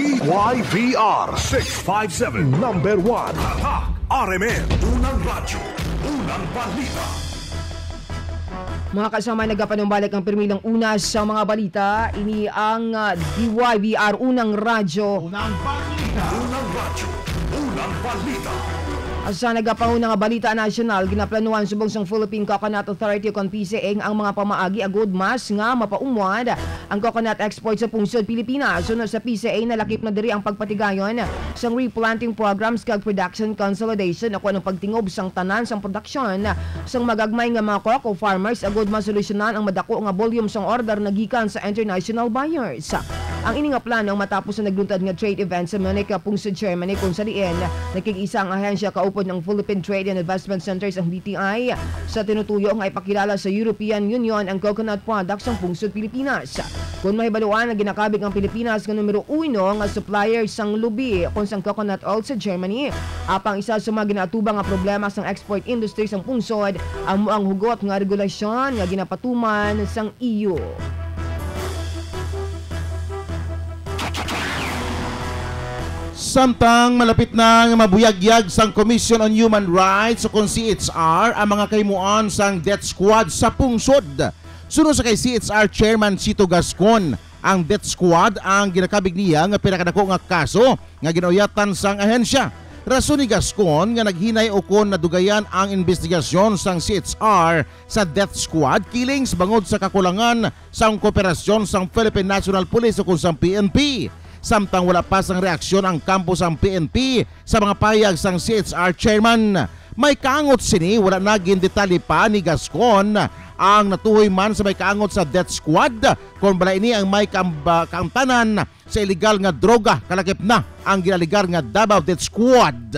Y V R six five seven, number one. R M N, unang radyo, unang balita. Mga kasama, nagapanumbalik ang permilang una sa mga balita. Ini ang uh, D Y V R Unang Radyo. Unang balita. Unang radyo, unang balita. Sa nagapanguna nga balita nasyonal, ginaplanuhan subong sang Philippine Coconut Authority kon P C A ang mga pamaagi agud mas nga mapaumwad ang coconut export sa pungsod Pilipinas. Sunod sa P C A, nalakip na diri ang pagpatigayon sang replanting programs kag production consolidation ako ang pagtingob sang tanan sang produksyon sang magagmay nga mga cocoa farmers agud masolusyonan ang madako nga volume sang order nagikan sa international buyers. Ang ini nga plano matapos na nagluntad nga trade event sa Munich, pungsod Germany kung sa diin nakikisa ang ahensya kaupod ng Philippine Trade and Investment Centers ang D T I sa tinutuyo nga ipakilala sa European Union ang coconut products ng pungsod Pilipinas. Kung mahibaluan na ginakabig ang Pilipinas nga numero uno nga supplier sang lubi kung sang coconut oil sa Germany, apang isa sa mga ginatubang nga problema sang export industry sang pungsod ang muang hugot nga regulasyon nga ginapatuman sang E U. Samtang malapit na nga mabuyagyag sang Commission on Human Rights o kung C H R ang mga kaymuan sang death squad sa pungsod. Sunod sa kay C H R Chairman Cito Gascon, ang death squad ang ginakabig niya nga pinakadako nga kaso nga ginauyatan sang ahensya. Rason ni Gascon nga naghinay ukon na dugayan ang investigasyon sang C H R sa death squad killings bangod sa kakulangan sang kooperasyon sang Philippine National Police o kung sang P N P. Samtang wala pa sang reaksyon ang kampo sang P N P sa mga payag sang C H R Chairman. May kaangot sini, wala naging detalye pa ni Gascon ang natuhoy man sa may kaangot sa death squad kung bala ini ang may kamba, kaamtanan sa illegal nga droga kalakip na ang ginaligar nga Davao Death Squad.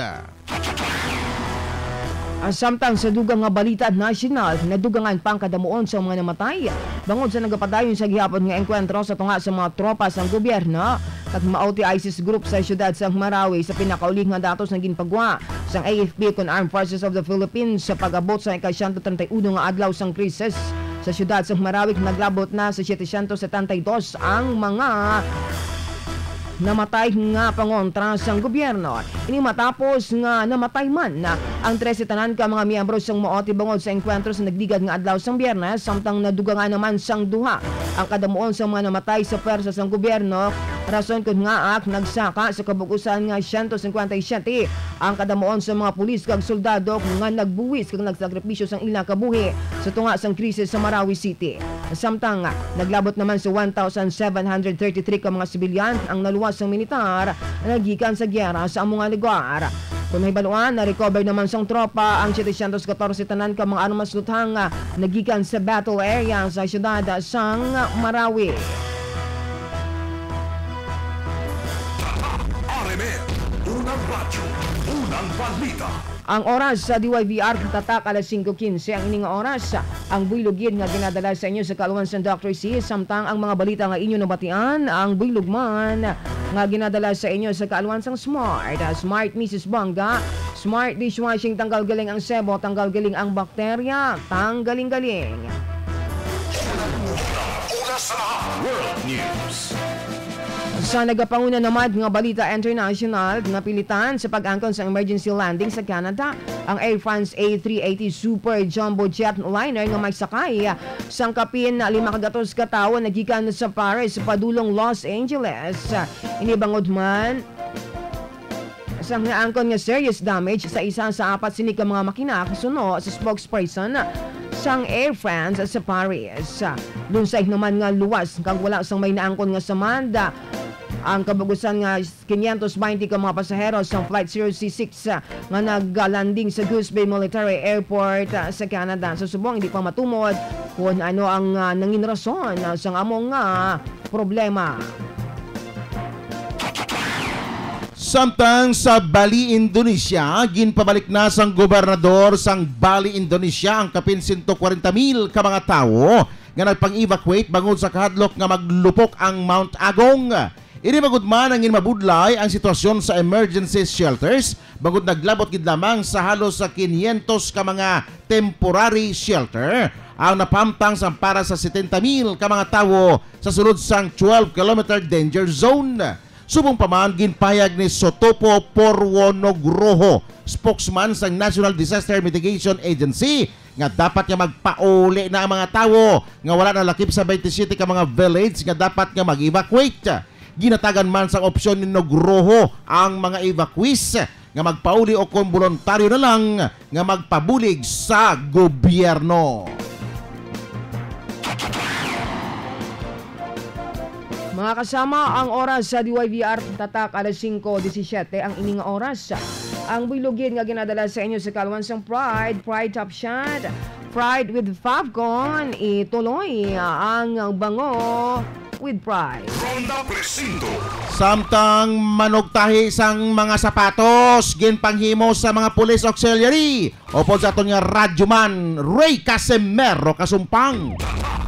Ang samtang sa dugang nga balita nasyonal, nadugangan pang kadamuon sa mga namatay. Bangod sa nagapadayon sa gihapon nga enkwentro sa tunga sa mga tropa sang gobyerno kag maauti ISIS group sa siyudad sang Marawi sa pinakauli nga datos ng ginpagwa sang A F P kon Armed Forces of the Philippines sa pag-abot sa ika-siyento trentayuno nga adlaw sang krisis sa siyudad sang Marawi. Naglabot na sa siyetesiyento setentaydos ang mga namatay nga pangontra sang gobyerno. Ini matapos nga namatay man na ang trese tanan ka mga miyembro sang maoti bangod sa enkwentro sa nagdigad nga adlaw sang Biyernes, samtang nadugangan naman sang duha ang kadamuon sa mga namatay sa pwersa sang gobyerno. Rason kun nga ak nagsaka sa kabugusan nga siyento singkwenta-siyete ang kadamuon sa mga pulis kag soldado nga nagbuwis kag nagsakripisyo sang ilang kabuhi sa tunga sang krisis sa Marawi City. Samtang naglabot naman sa one thousand seven hundred thirty-three ka mga sibilyan ang naluwas sang militar na nagikan sa gyera sa among lugar. Kung may baluan, na-recover naman sang tropa ang setecientos catorce tanan ka mga armas luthang nagikan sa battle area sa siyudad sang Marawi. R M N, unang radyo, unang balita. Ang oras sa D Y V R tatak alas five fifteen ang ining oras. Ang buylugid nga ginadala sa inyo sa kaluwan sa Doctor C, samtang ang mga balita nga inyo nabatian ang buylugman nga ginadala sa inyo sa kaluwan sang Smart. Smart Missus Bangga, Smart Dishwashing, tanggal galing ang sebo, tanggal galing ang bakterya, tanggaling galing. World News. Sa nagapanguna naman nga balita international, napilitan sa pag-angkon sa emergency landing sa Canada ang Air France A three eighty Super Jumbo Jet Liner nga may sakay sang kapin na lima kagatos katawo nagikan sa Paris padulong Los Angeles. Inibangod man sa nga angkon nga serious damage sa isa sa apat sini ka mga makina kasuno sa spokesperson sang Air France sa Paris. Lunsay naman nga luwas kag wala sang may naangkon nga samanda ang kabugusan nga five twenty ka mga pasahero sa Flight zero C six nga naglanding sa Goose Bay Military Airport uh, sa Canada. Sa subong hindi pa matumod kung ano ang uh, nangin rason uh, sa among uh, problema. Samtang sa Bali, Indonesia, ginpabalik na sang gobernador sang Bali, Indonesia ang kapin one hundred forty mil ka mga tao nga nagpang-evacuate bangod sa kahadlok nga maglupok ang Mount Agong. Ini magud man ang mabudlay ang sitwasyon sa emergency shelters bangod naglabot gid lamang sa halos sa five hundred ka mga temporary shelter ang napamtang sa para sa seventy mil ka mga tawo sa sulod sang twelve kilometer danger zone. Subong paman ginpayag ni Sotopo Purwonugroho, spokesman sa National Disaster Mitigation Agency, nga dapat nga magpauli na ang mga tawo nga wala na lakip sa twenty-seven ka mga village nga dapat nga mag-evacuate. Ginatagan man sa opsyon ni Nugroho ang mga evacuees nga magpauli o kung voluntaryo na lang nga magpabulig sa gobyerno. Mga kasama, ang oras sa D Y V R tatak alas singko disisiete ang ining oras. Ang bilugin nga ginadala sa inyo sa Kalwansang Pride, Pride Top Shot, Pride with Fabcon, ituloy ang bango with Pride. Ronda Presinto. Samtang manugtahi sang mga sapatos, ginpanghimo sa mga police auxiliary. Opo sa aton nga radyoman, Ray Casimero Kasumpang.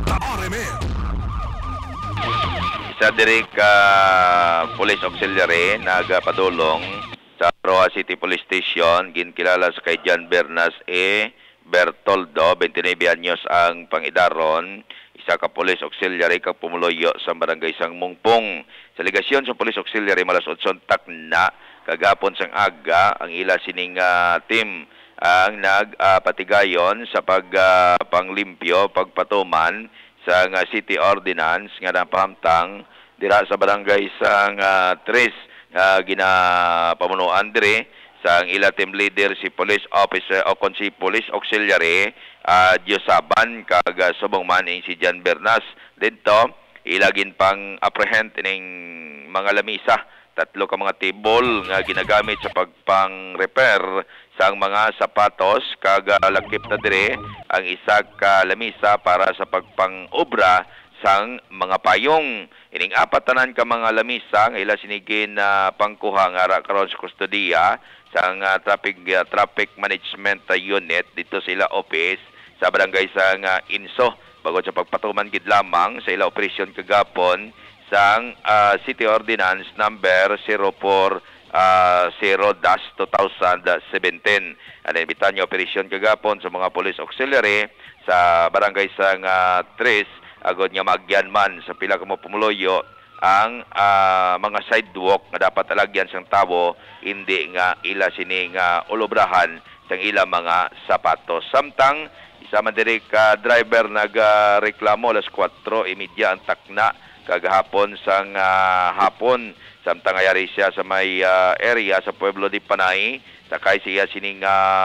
Sa diri ka police auxiliary nagapadulong sa Roa City Police Station, ginkilala sa kay John Bernas E. Bertoldo, twenty-nine anyos ang pangidaron, isa ka police auxiliary kag pumuloyo sa barangay Sang Mungpong. Sa ligasyon sa police auxiliary malas otson takna kagapon sang aga ang ila sining uh, team ang nagpatigayon uh, sa pag uh, panglimpyo, pagpatuman sa uh, city ordinance nga napahamtang dira sa barangay sang uh, tres nga uh, ginapamunuan dire sa ila team leader si police officer o kon si police auxiliary uh, Diosaban kag uh, subong man si John Bernas. Dito ilagin pang apprehend ning mga lamisa, tatlo ka mga table nga ginagamit sa pagpang repair sang mga sapatos kag uh, lakip na dire ang isa ka lamisa para sa pagpang obra sang mga payong. Ining apat tanan ka mga lamisa nga ila sinigin na uh, pangkuha nga ra karon sa kustodiya sang uh, traffic uh, traffic management uh, unit dito sa ila office sa barangay sang uh, Inso, bagod sa pagpatuman gid lamang sa ila operasyon kagapon sang uh, City Ordinance number zero four zero dash twenty seventeen. Ano imbitan niyo operasyon kagapon sa mga police auxiliary sa barangay sang uh, tres agod nga magyanman sa pila ka mo pumuloyo ang uh, mga sidewalk nga dapat alagyan sang tawo, hindi nga ila sining uh, ulobrahan sang ila mga sapatos. Samtang isa man diri ka driver nagreklamo alas kwatro y media ang takna kagahapon sang uh, hapon. Samtang ayari siya sa may uh, area sa Pueblo de Panay, sakay siya sining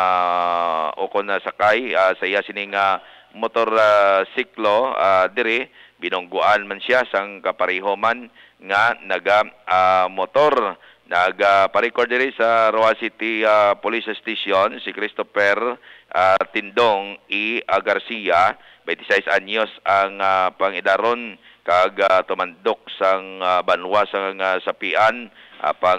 uh, o kon na sakay uh, sa iya sining uh, motor uh, siklo uh, diri binungguan man siya sang kapareho man nga naga uh, motor naga pa-record diri sa Roa City uh, Police Station si Christopher uh, Tindong E. Garcia, twenty-six anyos ang uh, pangidaron kag uh, tumandok sang uh, banwa sang uh, sapian uh, pang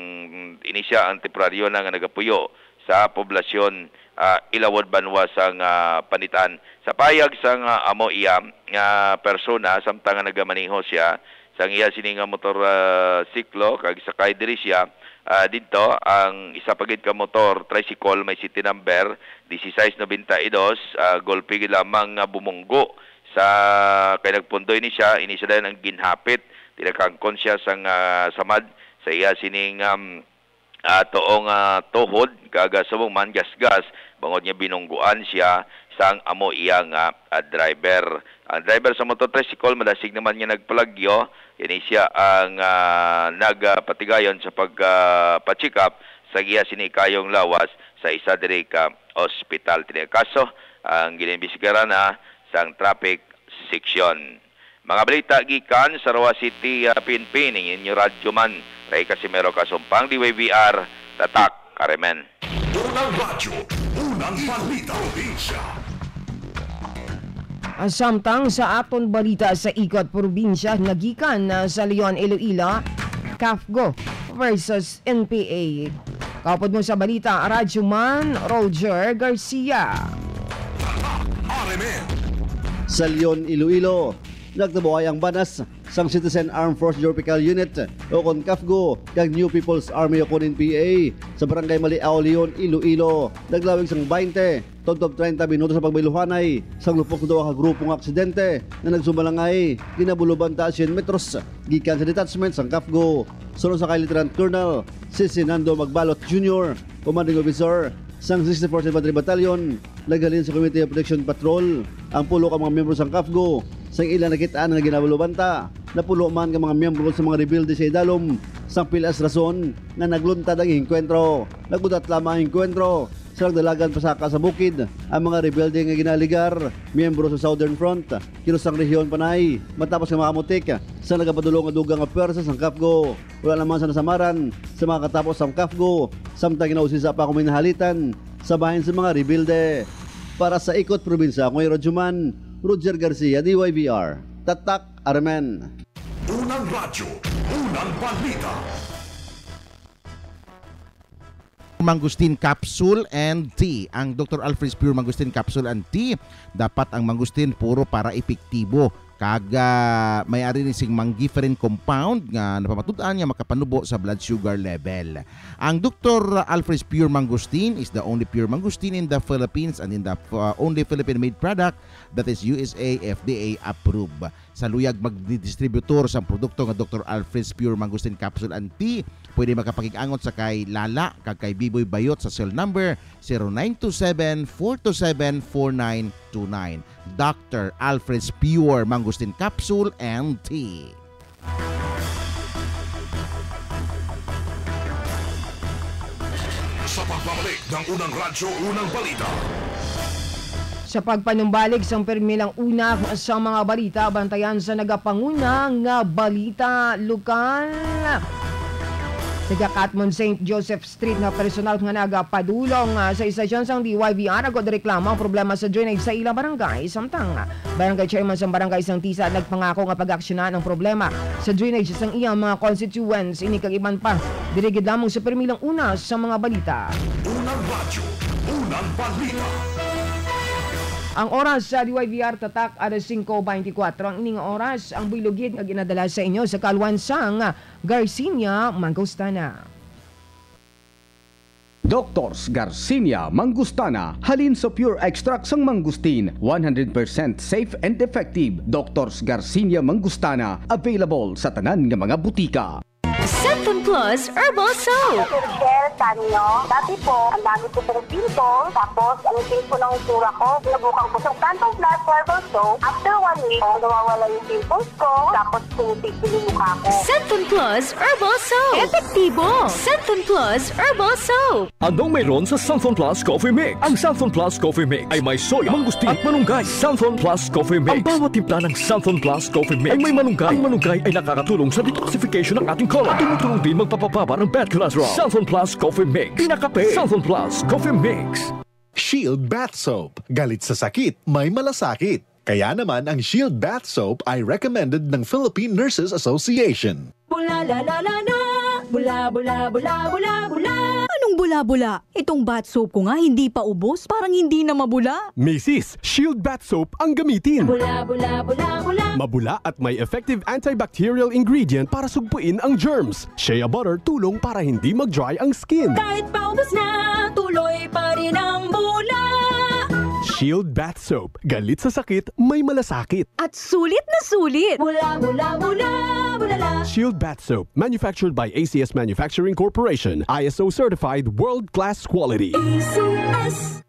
inisya ang temporaryo na nga nagapuyo sa poblasyon uh, Ilawod Banwa sang uh, Panitan. Sa payag sang uh, amo iya nga persona samtang nga nagamaniho siya sang iya sining nga motor uh, siklo kag sakay diri siya uh, dito ang isa pagid ka motor tricycle may city number sixteen ninety-two uh, golpe lamang nga uh, bumunggo sa kay nagpundoy ni siya ini siya ang ginhapit tinakangkon siya sang uh, samad sa iya sining um, uh, toong uh, tuhod kaga subong man gas-gas bangod niya binungguan siya sang amo iyang uh, uh, driver. Ang driver sa motor tricycle madasig naman niya nagpalagyo, ini siya ang uh, nagpatigayon sa pagpa-check uh, up sa iya sinikayong lawas sa isa diri ka ospital. Tini kaso ang ginimbisigaran na sang traffic section. Mga balita gikan sa Roa City uh, P N P ning inyo radyo man Ray Casimero Kasumpang D Y V R tatak Karemen. Unang radyo, unang balita probinsya. Samtang sa aton balita sa ikot probinsya nagikan uh, sa Leon Iloilo, Cafgo versus N P A. Kapod mo sa balita, Radyo Man Roger Garcia. Sa Leon Iloilo, nagtabuhay ang banas sang Citizen Armed Force Geographical Unit o kon Cafgo kag New People's Army o kon N P A sa barangay Maliao, Leon, Iloilo. Naglawig sang twenty tugtog thirty minutos sa pagbayluhanay sang lupok daw ka grupo ng aksidente na nagsumalangay ginabuluban ta ten metros gikan sa detachment sang Cafgo. Sunod sa kay Lieutenant Colonel Sisi Nando Magbalot Junior, Commanding Officer sang sixty-fourth Infantry Battalion, naghalin sa Committee of Protection Patrol ang pulo ka mga miyembro sang Cafgo Sa ilan nakitaan nga ginabalubanta, napulo man nga mga miyembro sa mga rebelde sa idalom, sang pilas rason nga nagluntad ang hinkwentro. Nagudat lamang ang hinkwentro, sa nagdalagan pasaka sa bukid, ang mga rebelde nga ginaligar, miyembro sa Southern Front, kinusang rehiyon panay, matapos nga makamutik, sa nagapadulong nga dugang nga pwersa sa Kafgo. Wala naman sa nasamaran, sa mga katapos sa Kafgo, samtang ginausisa pa kung minahalitan, sa bahin sa mga rebelde. Para sa Ikot Probinsya, Ngoy Rodjuman, Roger Garcia, D Y V R. Tatak Armen. Unang radyo, unang balita. Mangustin Capsule and Tea. Ang Doctor Alfred's Pure Mangustin Capsule and Tea, dapat ang mangustin puro para epektibo. Kaga may-ari ni sing mangiferin compound nga napamatudan nga makapanubo sa blood sugar level. Ang Doctor Alfred's Pure Mangustin is the only pure mangustin in the Philippines and in the uh, only Philippine-made product that is U S A F D A approved. Sa luyag magdidistributor sa produkto nga Doctor Alfred's Pure Mangustin Capsule and Tea, pwede makapakig-angot sa kay Lala kag kay Biboy Bayot sa cell number zero nine two seven, four two seven, four nine two nine. Doctor Alfred's Pure Mangustin Capsule and Tea. Sa pagbabalik ng unang radyo, unang balita. Sa pagpanumbalik sa permilang una sa mga balita, bantayan sa nagapanguna nga balita lokal. Taga Catmon Saint Joseph Street na personal nga nagapadulong uh, sa istasyon sang D Y V R agad reklamo ang problema sa drainage sa ilang barangay. Samtang uh, barangay chairman sa barangay sang Tisa nagpangako nga pag-aksyonan ang problema sa drainage sang iyang mga constituents. Ini kag iban pa dirigid lamang sa permilang una sa mga balita. Unang radyo, unang balita. Ang oras sa D Y V R tatak alas singko beintikwatro. Ang ining oras ang bilugid nga ginadala sa inyo sa Kalwan sang Garcinia Mangustana. Doctors Garcinia Mangustana, halin sa pure extract sang mangustin, one hundred percent safe and effective. Doctors Garcinia Mangustana, available sa tanan nga mga butika. Centon Plus Herbal Soap. Share tanyo. Dati po, ang dami po pong pimple. Tapos, ang pimple po ng sura ko. Nabukan ko sa Centon Plus Herbal Soap. After one week, oh, nawawala yung pimples ko. Tapos, pumitik yung mukha ko. Centon Plus Herbal Soap. Epektibo. Centon Plus Herbal Soap. Anong mayroon sa Santhon Plus Coffee Mix? Ang Santhon Plus Coffee Mix ay may soya, mangustin at manunggay. Santhon Plus Coffee Mix. Ang bawat timpla ng Santhon Plus Coffee Mix ay may manunggay. Ang manunggay ay nakakatulong sa detoxification ng ating colon. Tumutulong din magpapababa ng bad cholesterol. Santhon Plus Coffee Mix. Pinakape. Santhon Plus Coffee Mix. Shield Bath Soap. Galit sa sakit, may malasakit. Kaya naman ang Shield Bath Soap ay recommended ng Philippine Nurses Association. Bula la la la la. Bula bula bula bula bula. Anong bula-bula? Itong bath soap ko nga hindi pa ubos, parang hindi na mabula. Misis, Shield Bath Soap ang gamitin. Bula bula bula bula. Mabula at may effective antibacterial ingredient para sugpuin ang germs. Shea butter tulong para hindi mag-dry ang skin. Kahit paubos na, tuloy pa rin ang bula. Shield Bath Soap. Galit sa sakit, may malasakit. At sulit na sulit. Bula bula bula bula la. Shield Bath Soap. Manufactured by A C S Manufacturing Corporation. I S O certified world-class quality. A C S.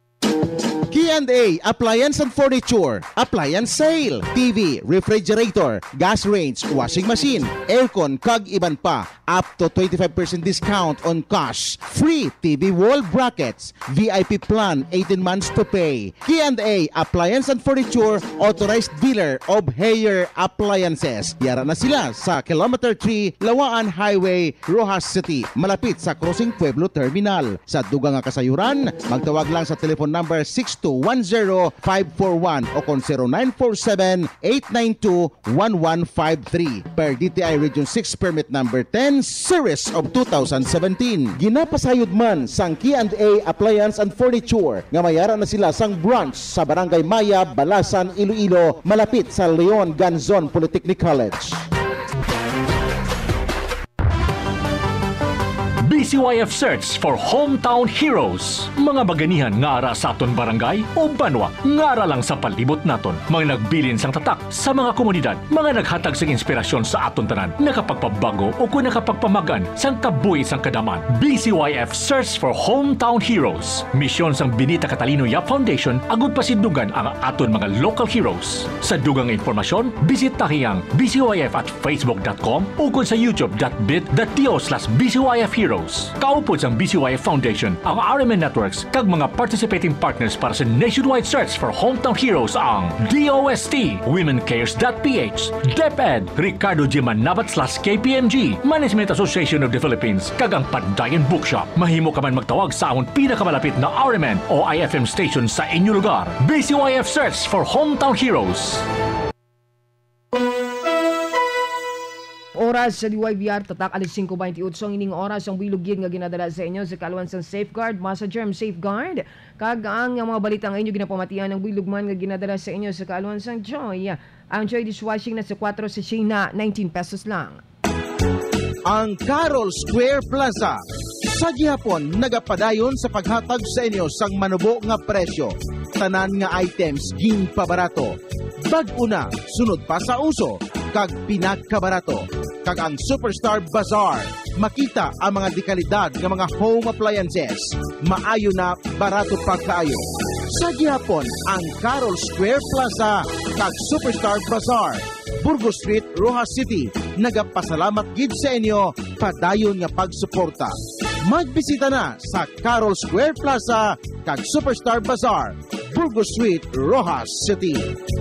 Q and A, Appliance and Furniture, Appliance Sale, T V, Refrigerator, Gas Range, Washing Machine, Aircon, kag iban pa, up to twenty-five percent discount on cash, free T V wall brackets, V I P plan, eighteen months to pay. Q and A, Appliance and Furniture, authorized dealer of Haier Appliances. Yara na sila sa Kilometer three, Lawaan Highway, Rojas City, malapit sa Crossing Pueblo Terminal. Sa dugang nga kasayuran, magtawag lang sa telephone number six two one zero five four one o kon zero nine four seven eight nine two one one five three per D T I Region six Permit Number ten Series of two thousand seventeen. Ginapasayod man sang Q and A Appliance and Furniture nga mayara na sila sang branch sa Barangay Maya, Balasan, Iloilo, malapit sa Leon Ganzon Polytechnic College. B C Y F Search for Hometown Heroes. Mga baganihan nga ara sa aton barangay o banwa nga ara lang sa palibot naton. Mga nagbilin sang tatak sa mga komunidad, mga naghatag sang inspirasyon sa aton tanan, nakapagpabago o kung nakapagpamagan sang kabuhi sang kadaman. B C Y F Search for Hometown Heroes. Misyon sang Benita Catalino Yap Foundation agud pasidnugan ang aton mga local heroes. Sa dugang informasyon, bisita hiyang B C Y F at facebook dot com o kung sa youtube dot bit dot to slash B C Y F Heroes. Kaupod sang B C Y F Foundation, ang R M N Networks, kag mga participating partners para sa nationwide search for hometown heroes ang D O S T, women cares dot p h, DepEd, Ricardo G. Manabat slash K P M G, Management Association of the Philippines, kag ang Pandayan Bookshop. Mahimo ka man magtawag sa among pinakamalapit na R M N o I F M station sa inyong lugar. B C Y F Search for Hometown Heroes. Oras sa D Y B R, tatak alas singko twenty-eight. So, ining oras ang bilugid nga ginadala sa inyo sa kaluan sa Safeguard, Masa Germ Safeguard. Kag ang mga balita ang inyo ginapamatian ng bilugman nga ginadala sa inyo sa kaluan sa Joy. Ang Joy dishwashing na sa four sachet na nineteen pesos lang. Ang Carol Square Plaza sa gihapon nagapadayon sa paghatag sa inyo sang manubo nga presyo. Tanan nga items ging pabarato. Bag-o na, sunod pa sa uso, kag pinagkabarato. Kag ang Superstar Bazaar, makita ang mga dekalidad ng mga home appliances. Maayo na, barato pa kaayo. Sa gihapon, ang Carol Square Plaza kag Superstar Bazaar, Burgos Street, Rojas City. Nagapasalamat gid sa inyo, padayon nga pagsuporta. Magbisita na sa Carol Square Plaza kag Superstar Bazaar, Burgos Street, Rojas City.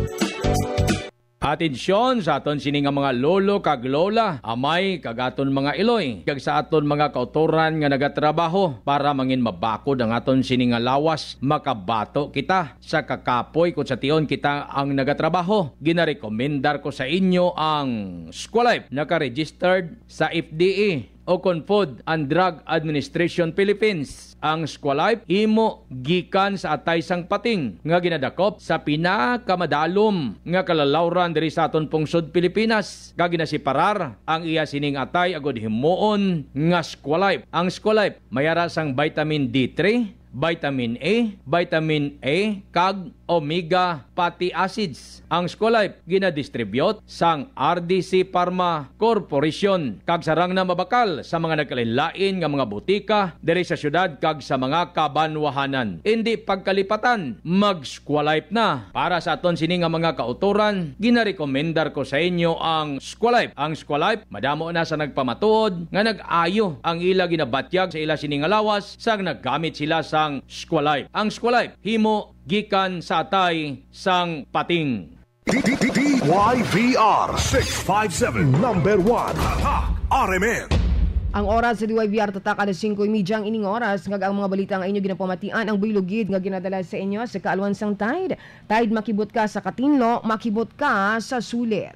Atensyon sa aton sini nga mga lolo kag lola, amay kag aton mga iloy, kag sa aton mga kautoran nga nagatrabaho para mangin mabakod ang aton sini nga lawas, makabato kita sa kakapoy kung sa tion kita ang nagatrabaho. Ginarekomendar ko sa inyo ang Squalife, naka-registered sa F D A o kon Food and Drug Administration Philippines. Ang Squalife himo gikan sa atay sang pating nga ginadakop sa pinakamadalom nga kalalawran diri sa aton pungsod Pilipinas. Kag ginasiparar ang iya sining atay agud himuon nga Squalife. Ang Squalife mayara sang vitamin D three, vitamin A, vitamin A, kag omega fatty acids. Ang Squalife ginadistribute sang R D C Pharma Corporation kag sarang na mabakal sa mga nagkalilain nga mga butika diri sa syudad kag sa mga kabanwahanan. Hindi pagkalipatan, mag-Squalife na. Para sa aton sini nga mga kautoran, ginarekomendar ko sa inyo ang Squalife. Ang Squalife madamo na sa nagpamatuod nga nag-ayo ang ila ginabatyag sa ila sini nga lawas sang naggamit sila sang Squalife. Ang Squalife himo gikan sa atay sang pating. D Y V R six five seven, number one, R M N. Ang oras sa D Y V R tatak alas singko thirty ang ining oras nga ang mga balita nga inyo ginapamatian ang bilugid nga ginadala sa inyo sa kaaluan sang Tide. Tide makibot ka sa katinlo, makibot ka sa sulit.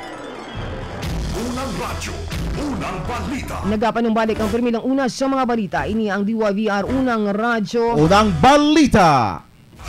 Unang radyo, unang balita. Nagapanumbalik ang permilang una sa mga balita. Ini ang D Y V R unang radyo. Unang balita.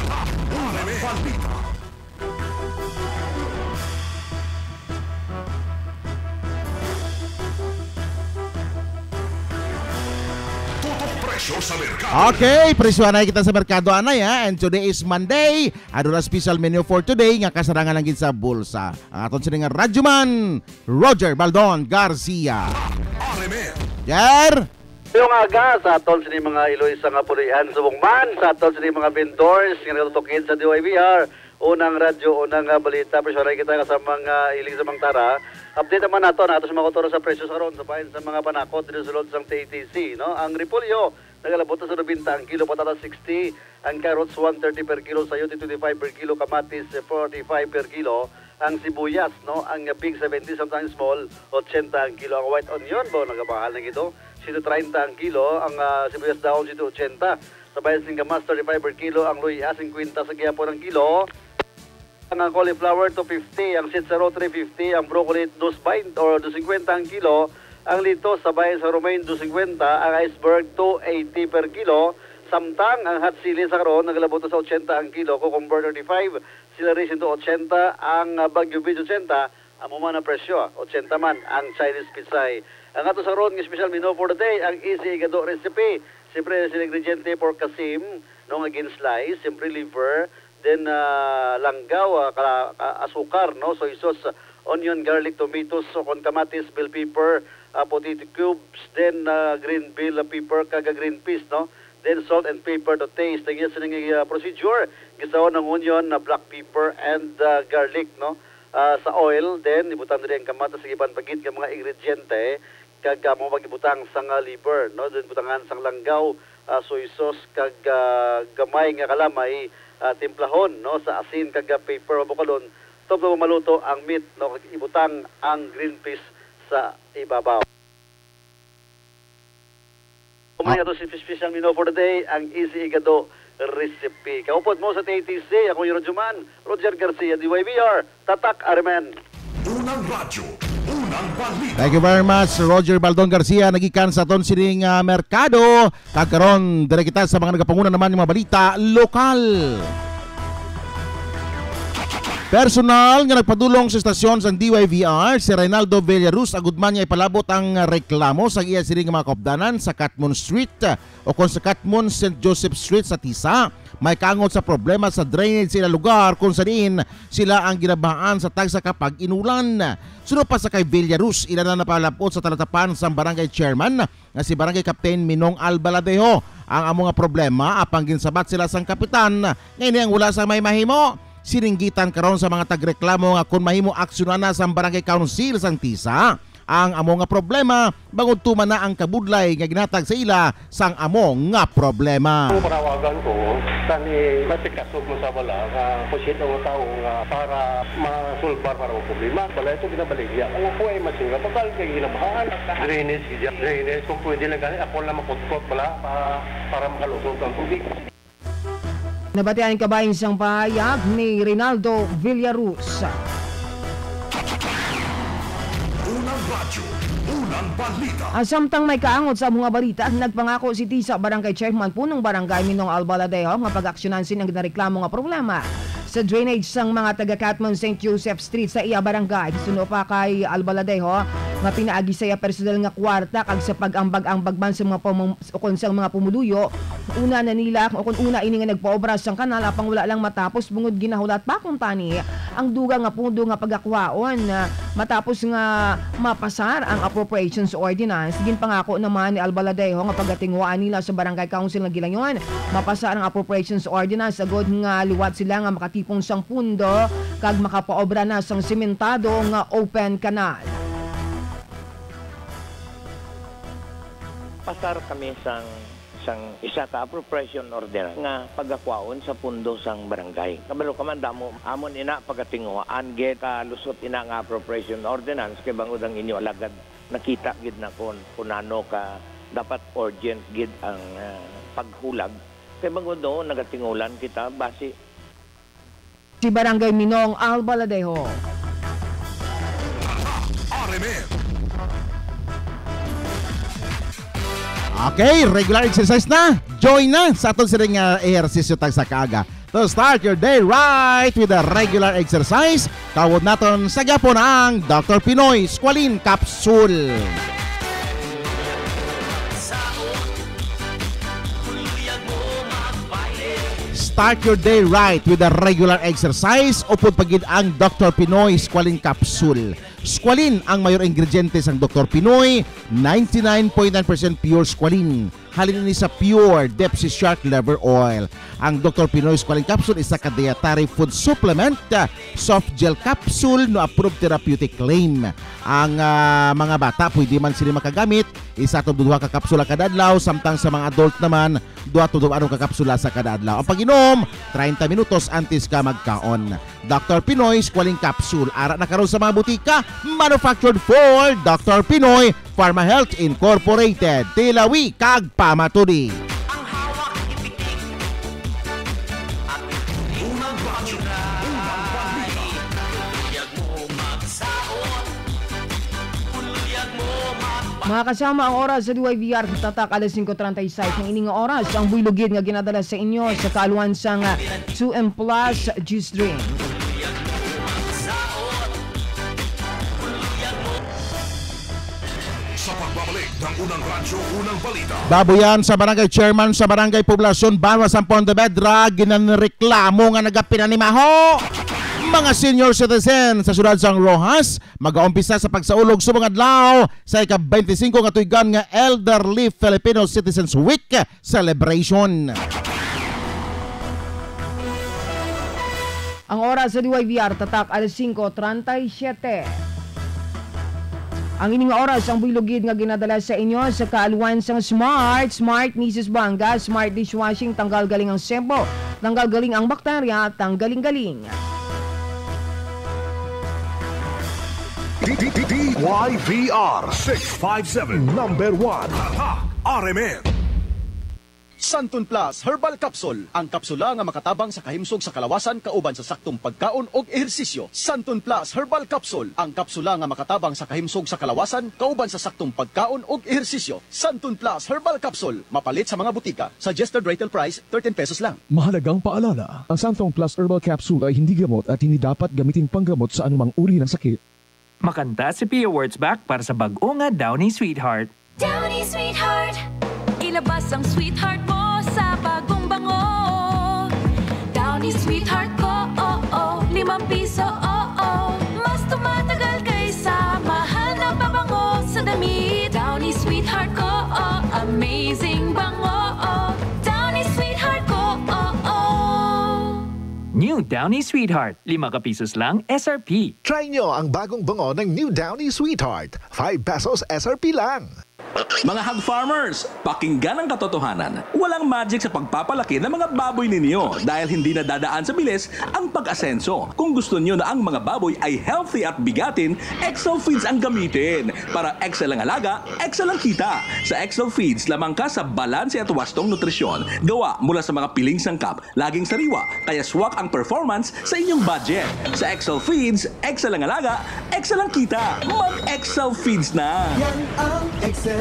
Sa merkado. Okay, presyo na kita sa merkado anay ha. And today is Monday. Ano na special menu for today nga kasarangan lang gid sa bulsa. Ang aton sini nga radyoman Roger Baldon Garcia. Jer. Yung aga sa aton sini mga Iloy sa nga pulian subong man sa aton sini mga vendors nga natutukin sa D Y V R. Unang radyo, unang uh, balita, presyo na kita kasama mga iling sa mga tara. Update naman nato na ato sa mga kuturo sa presyo sa ron sa pahin sa mga panakot dito sa loob sa T T C. No? Ang repolyo, nagalabot na sa nabinta ang kilo, patata sixty. Ang carrots, one thirty per kilo. Sayote, twenty-five per kilo. Kamatis, forty-five per kilo. Ang sibuyas, no? Ang big, seventy, sometimes small, eighty ang kilo. Ang white onion, bo, nagabahal na ito. one thirty ang kilo. Ang uh, sibuyas daon, one eighty. Sa bayan singkamas, thirty-five per kilo. Ang luya, fifty sa gihapon ng kilo. Ang cauliflower, two fifty. Ang sitsaro, three fifty. Ang broccoli, two twenty or two fifty ang kilo. Ang lito sa bayan sa Romaine, two fifty. Ang iceberg, two eighty per kilo. Samtang ang hot sili sa karon nagalabot sa eighty ang kilo. Cucumber, thirty-five. Celery, one eighty. Ang Baguio Beach, eighty. Ang muma na presyo, eighty man. Ang Chinese pizza, Ang ato sa ron, special menu for the day, ang easy igado recipe. Siyempre, sila ingrediente for kasim, no, again slice, siyempre liver, then uh, langgaw, uh, ka, ka, asukar, no, soy sauce, onion, garlic, tomatoes, so con kamatis, bell pepper, uh, potato cubes, then uh, green bell pepper, kaga green peas, no, then salt and pepper to taste. Nagyan sa uh, procedure, gisaon ng onion, uh, black pepper, and uh, garlic, no, uh, sa oil, then ibutan rin ang kamatas sa iban pagit ng mga ingrediente, kag uh, mga pagibutang sang uh, liver, no, then butangan sang langgaw, uh, soy sauce, kag uh, gamay nga kalamay, uh, timplahon, no, sa asin, kag uh, pepper, mabukalon, tapos maluto ang meat, no, kag ibutang ang green peas sa ibabaw. Kumaya to si special menu for the day, ang easy igado recipe. Kaupod mo sa T T C, ako yung Radyoman, Roger Garcia, D Y B R, Tatak Armen. Unang radyo, unang balita. Thank you very much, Roger Baldon Garcia. Nagikan sa ton sining uh, merkado. Kagkaroon, dire kita sa mga nagapanguna naman yung mga balita lokal. Personal nga nagpadulong sa istasyon sa D Y V R, si Reynaldo Villaruz, agudman niya ipalabot ang reklamo sa iya siring mga kaupdanan sa Catmon Street o kung sa Catmon Saint Joseph Street sa Tisa. May kaangot sa problema sa drainage sila lugar kung saan sila ang ginabahaan sa tagsa kapag inulan. Sunod pa sa kay Villaruz, ilan na napalapot sa talatapan sa barangay chairman na si Barangay Captain Minong Albaladejo. Ang among problema, apang ginsabat sila sang kapitan, ngayon ang wala sa may mahimo. Siringgitan karon sa mga tagreklamo nga kung mahimo aksyonan na sa Barangay Council sang Tisa ang amo nga problema bangod tuman na ang kabudlay nga ginatag sa ila sang amo nga problema. Ang parawagan ko tani masikasog mo sa bala nga posito nga tao nga para masulbar para ang problema. Wala ito ginabaligya. Ang ako ay masinga total kay ginabahaan. Drainage, drainage kung pwede lang gani ako lang makutkot pala para, para makalusot ang tubig. Nabatian kabayin sang pahayag ni Reynaldo Villaruz. Unang radyo, unang balita. Asamtang may kaangot sa mga balita, nagpangako si Tisa Barangay Chairman punong Barangay Minong Albaladejo nga pag-aksyonan sin ang ginareklamo nga problema sa drainage sang mga taga Catmon Saint Joseph Street sa iya barangay. Suno pa kay Albaladejo nga pinaagi sa iya personal nga kwarta kag sa pag-ambag-ambag man sa mga konsel mga pumuluyo. Una na nila o kung una ini nga nagpaobra sang kanal apang wala lang matapos bungod ginahulat pa kung tani ang duga nga pundo nga pagakwaon matapos nga mapasar ang appropriations ordinance. Ginpangako naman ni Albaladejo nga pagatingwaan nila sa barangay council nga Gilanyon mapasar ang appropriations ordinance agod nga liwat sila nga makatipong sang pundo kag makapaobra na sang sementado nga open canal. Pasar kami sang sang isa ka appropriation ordinance nga pagakwaon sa pundo sang barangay. Kabalo ka man damo amon ina pagatinguan gid ka lusot ina nga appropriation ordinance kay bangod ang inyo alagad nakita gid na kon kunano ka dapat urgent gid ang uh, paghulag kay bangod do nagatingulan kita base si Barangay Minong Albaladejo. R M N. Okay, regular exercise na. Join na sa atong siring uh, ehersisyo tag sa kaaga. To start your day right with a regular exercise, tawod naton sa gyapon ang Doctor Pinoy Squalene Capsule. Start your day right with a regular exercise upod pagid ang Doctor Pinoy Squalene Capsule. Squalene ang mayor ingrediente sang Doctor Pinoy, ninety-nine point nine percent pure squalene. Halin ni sa pure deep sea shark liver oil. Ang Doctor Pinoy Squalene Capsule isa ka dietary food supplement, soft gel capsule no approved therapeutic claim. Ang uh, mga bata pwede man sila makagamit isa to duha ka kapsula kada adlaw samtang sa mga adult naman duha to duha ka kapsula sa kada adlaw. Ang pag-inom thirty minutos antes ka magkaon. Doctor Pinoy Squalene Capsule ara na karon sa mga butika, manufactured for Doctor Pinoy Pharma Health Incorporated. Tilawi kag pamatudi. Mga kasama, ang oras sa D Y V R tatak alas five thirty-six ng ining oras ang buylugid nga ginadala sa inyo sa kaluan sang two M Plus Juice Drink. Sa Unang radyo, unang balita. Baboyan sa barangay chairman sa barangay poblasyon Bawas ang Pontevedra ginanreklamo nga nagapinanimaho. Mga senior citizen sa syudad sang Rojas mag-aumpisa sa pagsaulog sa mga adlaw sa ika-twenty-five nga tuigan nga Elderly Filipino Citizens Week celebration. Ang oras sa D Y V R tatak alas singko treinta-siete. Ang ining oras ang buylogid nga ginadala sa inyo sa kaaluan sang Smart, Smart Missus Banga, Smart Dishwashing, tanggal galing ang sempo, tanggal galing ang bakterya, tanggaling-galing. D Y V R six five seven number one R M N. Santon Plus Herbal Capsule, ang kapsula nga makatabang sa kahimsog sa kalawasan kauban sa saktong pagkaon og ehersisyo. Santon Plus Herbal Capsule, ang kapsula nga makatabang sa kahimsog sa kalawasan kauban sa saktong pagkaon og ehersisyo. Santon Plus Herbal Capsule, mapalit sa mga butika. Suggested retail price thirteen pesos lang. Mahalagang paalala, ang Santon Plus Herbal Capsule ay hindi gamot at hindi dapat gamitin panggamot sa anumang uri ng sakit. Makanta si Pia Wurtzbach para sa bag-o nga Downy Sweetheart. Downy Sweetheart, ilabas ang sweetheart mo sa bagong bango. Downy Sweetheart ko, oh oh, limang piso, oh oh. Mas tumatagal kaysa mahal na pabango sa damit. Downy Sweetheart ko, oh, amazing bango, oh. Downy Sweetheart ko, oh oh. New Downy Sweetheart, lima ka pisos lang S R P. Try nyo ang bagong bango ng New Downy Sweetheart. five pesos S R P lang. Mga hog farmers, pakinggan ang katotohanan. Walang magic sa pagpapalaki ng mga baboy ninyo dahil hindi na dadaan sa bilis ang pag-asenso. Kung gusto nyo na ang mga baboy ay healthy at bigatin, Excel Feeds ang gamitin. Para Excel ang alaga, Excel ang kita. Sa Excel Feeds, lamang ka sa balanse at wastong nutrisyon. Gawa mula sa mga piling sangkap, laging sariwa, kaya swak ang performance sa inyong budget. Sa Excel Feeds, Excel ang alaga, Excel ang kita. Mag-Excel Feeds na! Yan ang Excel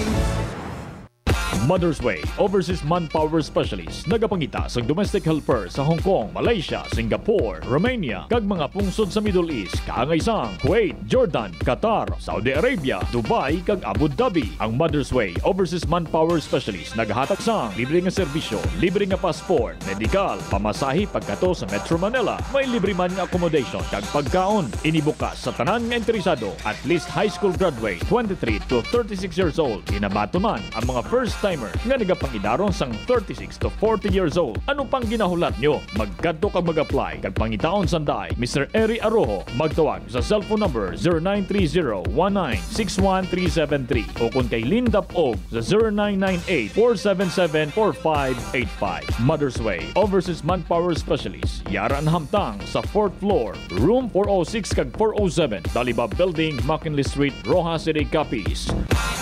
Mother's Way Overseas Manpower Specialist nagapangita sa domestic helper sa Hong Kong, Malaysia, Singapore, Romania, kag mga pungsod sa Middle East, kaangay sang Kuwait, Jordan, Qatar, Saudi Arabia, Dubai, kag Abu Dhabi. Ang Mother's Way Overseas Manpower Specialist naghatag sang libre nga serbisyo, libre nga passport, medical, pamasahe pagkato sa Metro Manila, may libre man nga accommodation kag pagkaon. Inibukas sa tanan nga interesado, at least high school graduate, twenty-three to thirty-six years old. Inabato man ang mga first time nga nagapangidaron sang thirty-six to forty years old. Ano pang ginahulat nyo? Magkadto kag mag-apply kag pangitaon sanday Mister Eri Arojo. Magtawag sa cellphone number zero nine three zero one nine six one three seven three o kung kay Linda Og sa zero nine nine eight four seven seven four five eight five. Mother's Way Overseas Manpower Specialist, Yaran Hamtang sa fourth floor, room four oh six kag four oh seven, Dalibab Building, McKinley Street, Rojas City, Capiz.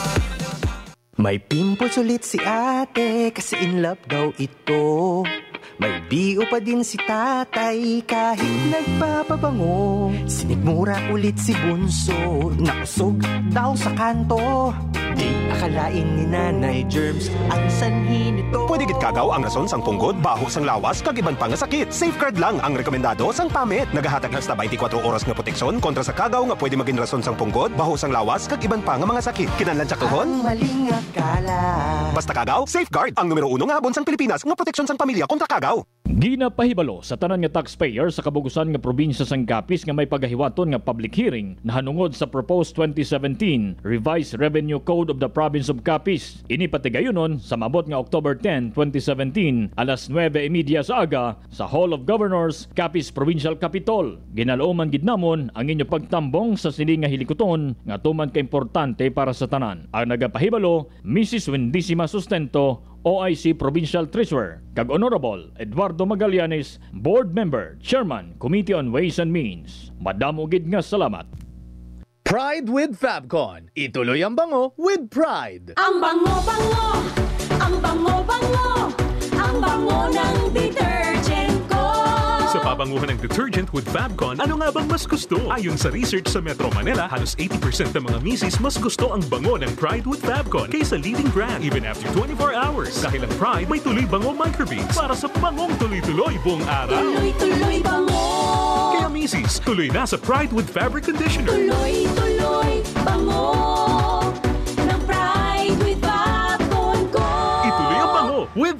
May pimples ulit si ate kasi in love daw ito. May bio pa din si tatay kahit nagpapabango. Sinigmura ulit si bunso, nakusog daw sa kanto. Di akalain ni nanay germs ang sanhi nito. Pwede gid kagaw ang rason sang punggod, baho sang lawas, kag iban pa nga sakit. Safeguard lang ang rekomendado sang pamit. Nagahatag hasta twenty-four oras nga proteksyon kontra sa kagaw nga pwede maging rason sang punggod, baho sang lawas, kag iban pa nga mga sakit. Kinahanglan tsaktuhon? Ang maling akala. Basta kagaw, Safeguard ang numero uno nga habon sang Pilipinas nga proteksyon sang pamilya kontra kagaw. Ginapahibalo sa tanan nga taxpayer sa kabugusan nga probinsya sang Capiz nga may pagahiwaton nga public hearing nahanungod sa proposed twenty seventeen Revised Revenue Code of the Province of Capiz. Ini patigayonon sa mabot nga October tenth, twenty seventeen, alas nueve y media sa aga sa Hall of Governors, Capiz Provincial Capitol. Ginalooman gid namon ang inyo pagtambong sa sini nga hilikoton nga tuman ka importante para sa tanan. Ang nagapahibalo, Missus Wendisima Sustento, O I C Provincial Treasurer, kag Honorable Eduardo Magallanes, Board Member, Chairman, Committee on Ways and Means. Madamo gid nga salamat. Pride with Fabcon. Ituloy ang bango with pride. Ang bango-bango, ang bango-bango, ang bango ng detergent ko. Sa pabanguhan ng detergent with Fabcon, ano nga bang mas gusto? Ayon sa research sa Metro Manila, halos eighty percent ng mga misis mas gusto ang bango ng Pride with Fabcon kaysa leading brand even after twenty-four hours. Dahil ang Pride may tuloy bango microbeads para sa bangong tuloy-tuloy buong araw. Tuloy-tuloy bango. Kaya misis, tuloy na sa Pride with Fabric Conditioner. Tuloy-tuloy bango ng Pride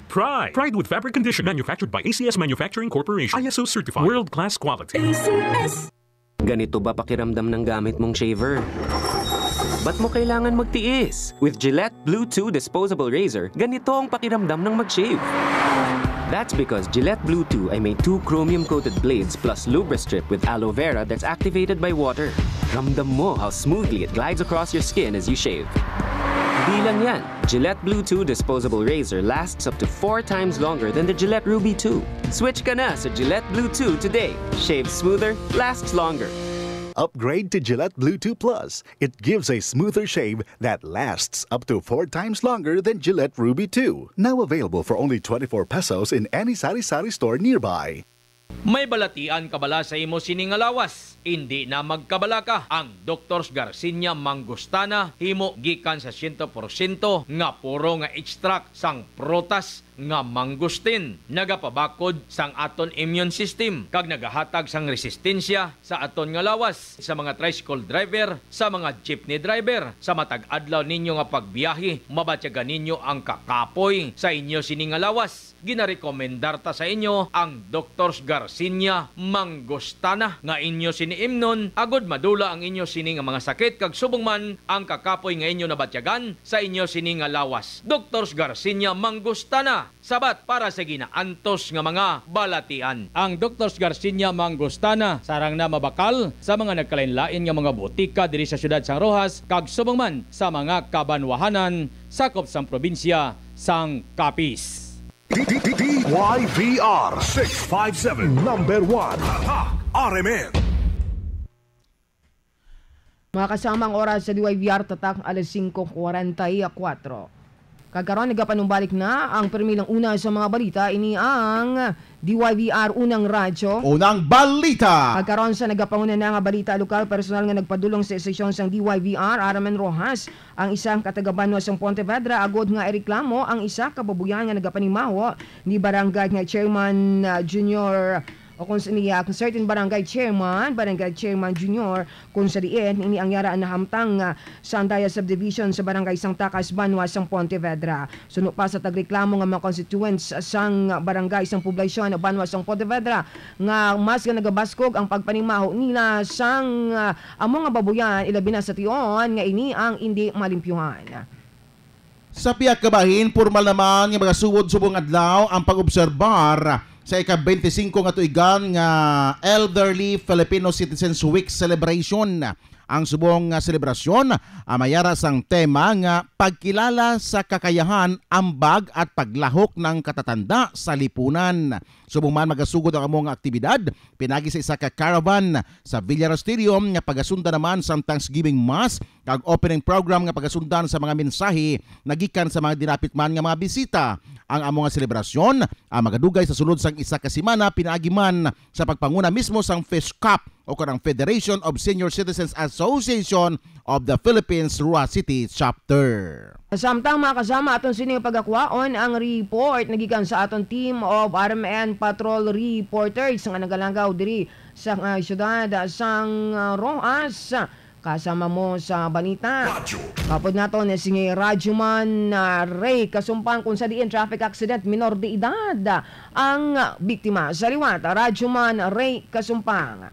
Pride. Pride with fabric condition. Manufactured by A C S Manufacturing Corporation. I S O certified. World-class quality. A C S. Ganito ba pakiramdam ng gamit mong shaver? Ba't mo kailangan magtiis? With Gillette Blue two Disposable Razor, ganito ang pakiramdam ng mag-shave. That's because Gillette Blue two ay may two chromium-coated blades plus Lubristrip with aloe vera that's activated by water. Ramdam mo how smoothly it glides across your skin as you shave. Di lang yan, Gillette Blue two Disposable Razor lasts up to four times longer than the Gillette Ruby two. Switch ka na sa Gillette Blue two today. Shaves smoother, lasts longer. Upgrade to Gillette Blue two Plus. It gives a smoother shave that lasts up to four times longer than Gillette Ruby two. Now available for only twenty-four pesos in any sari-sari store nearby. May balatian kabala sa imo siningalawas. Hindi na magkabala ka. Ang Doctors Garcinia Mangustana himo gikan sa one hundred percent nga puro nga extract sang prutas nga mangustin. Nagapabakod sang aton immune system kag nagahatag sang resistensya sa aton nga lawas. Sa mga tricycle driver, sa mga jeepney driver, sa matag adlaw ninyo nga pagbiyahe, mabatyagan ninyo ang kakapoy sa inyo siningalawas. Ginarekomendar ta sa inyo ang Doctors Garcinia Mangustana nga inyo siniimnon agod madula ang inyo sini nga mga sakit kag subong man ang kakapoy nga inyo nabatyagan sa inyo sini nga lawas. Doctors Garcinia Mangustana, sabat para sa ginaantos nga mga balatian. Ang Doctors Garcinia Mangustana sarang na mabakal sa mga nagkalain-lain nga mga butika diri sa siyudad sang Rojas kag subong man sa mga kabanwahanan sakop sang probinsya sang Capiz. D Y V R six five seven, number one, R M N. Mga kasamang oras sa D Y V R tatak alas singko forty-four. Kagaron nagapanumbalik na ang permilang una sa mga balita. Ini ang D Y V R Unang Radyo. Unang Balita! Kagaron sa nagapanguna na nga balita lokal, personal nga nagpadulong sa estasyon sang D Y V R, Aramen Rojas, ang isang katagabanwa sang Pontevedra, agod nga ireklamo ang isa kababuyan nga nagapanimaho ni barangay nga chairman uh, Junior o kung sa niya, kung certain barangay chairman, barangay chairman junior, kung sa diin, ini ang yara na hamtang uh, sa Andaya Subdivision sa barangay Sang Takas, Banwa, Sang Pontevedra. Suno pa sa tagreklamo ng mga constituents sang barangay Sang Poblasyon, Banwa, Sang Pontevedra, nga mas nga nagabaskog ang pagpanimaho nila sang uh, among nga babuyan, ilabi na sa tion, nga ini ang hindi malimpyuhan. Sa piyak kabahin, formal naman nga mga suwod-subong adlaw ang pag-obserbar sa ika-twenty-five nga tuigan nga Elderly Filipino Citizens Week celebration. Ang subong nga selebrasyon amayara sang tema nga pagkilala sa kakayahan, ambag at paglahok ng katatanda sa lipunan. Subong man magasugod ang among aktibidad pinagi sa isa ka caravan sa Villar Stadium nga pagasunda naman sa Thanksgiving Mass kag opening program nga pagasundan sa mga mensahe nagikan sa mga dinapit man nga mga bisita. Ang among nga selebrasyon ang magadugay sa sulod sang isa ka semana pinaagi man sa pagpanguna mismo sang Fish Cup o kanang Federation of Senior Citizens Association of the Philippines Rua City Chapter. Samtang mga kasama aton sining pagakwaon ang report nagikan sa aton team of R M N Patrol Reporters nga nagalangaw diri sa uh, syudad sang uh, Rojas. Kasama mo sa balita. Kapod nato na singi Radyoman uh, Ray Kasumpang kung sa diin traffic accident minor de edad ang uh, biktima. Sa liwat, Radyoman Ray Kasumpang.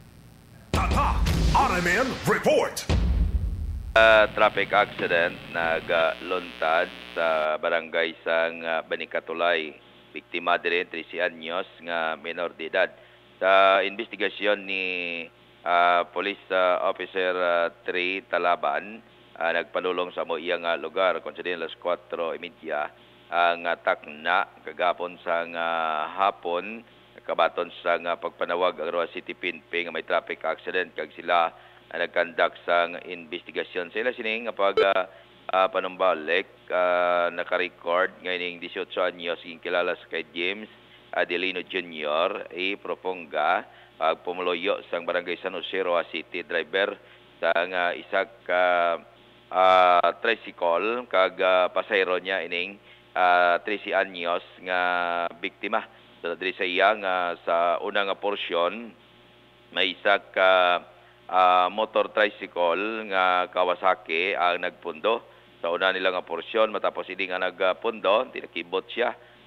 R M N Report. Uh, traffic accident nagluntad sa barangay sang uh, Banikatulay. Biktima dire thirty anyos nga menor de edad. Sa investigasyon ni uh, Police uh, Officer uh, three Talaban, uh, nagpanulong sa mo iyang uh, lugar kung sa din alas four thirty ang uh, takna kagapon sang uh, hapon kabaton sa uh, pagpanawag ang Roa City P N P nga may traffic accident kag sila uh, nagkandak sang investigasyon sila sining nga pag uh, uh, panumbalik uh, naka-record ngayong eighteen anyos ing kilala sa kay James Adelino Junior e Proponga pag pumuloyo sang barangay San Jose Roa City driver sang uh, isa ka uh, tricycle kag uh, pasahero niya ining uh, thirty anyos nga biktima. So, diri sa iya nga sa unang nga porsyon may isa ka uh, motor tricycle nga Kawasaki ang nagpundo sa una nila nga porsyon matapos ini nga nagpundo tinakibot siya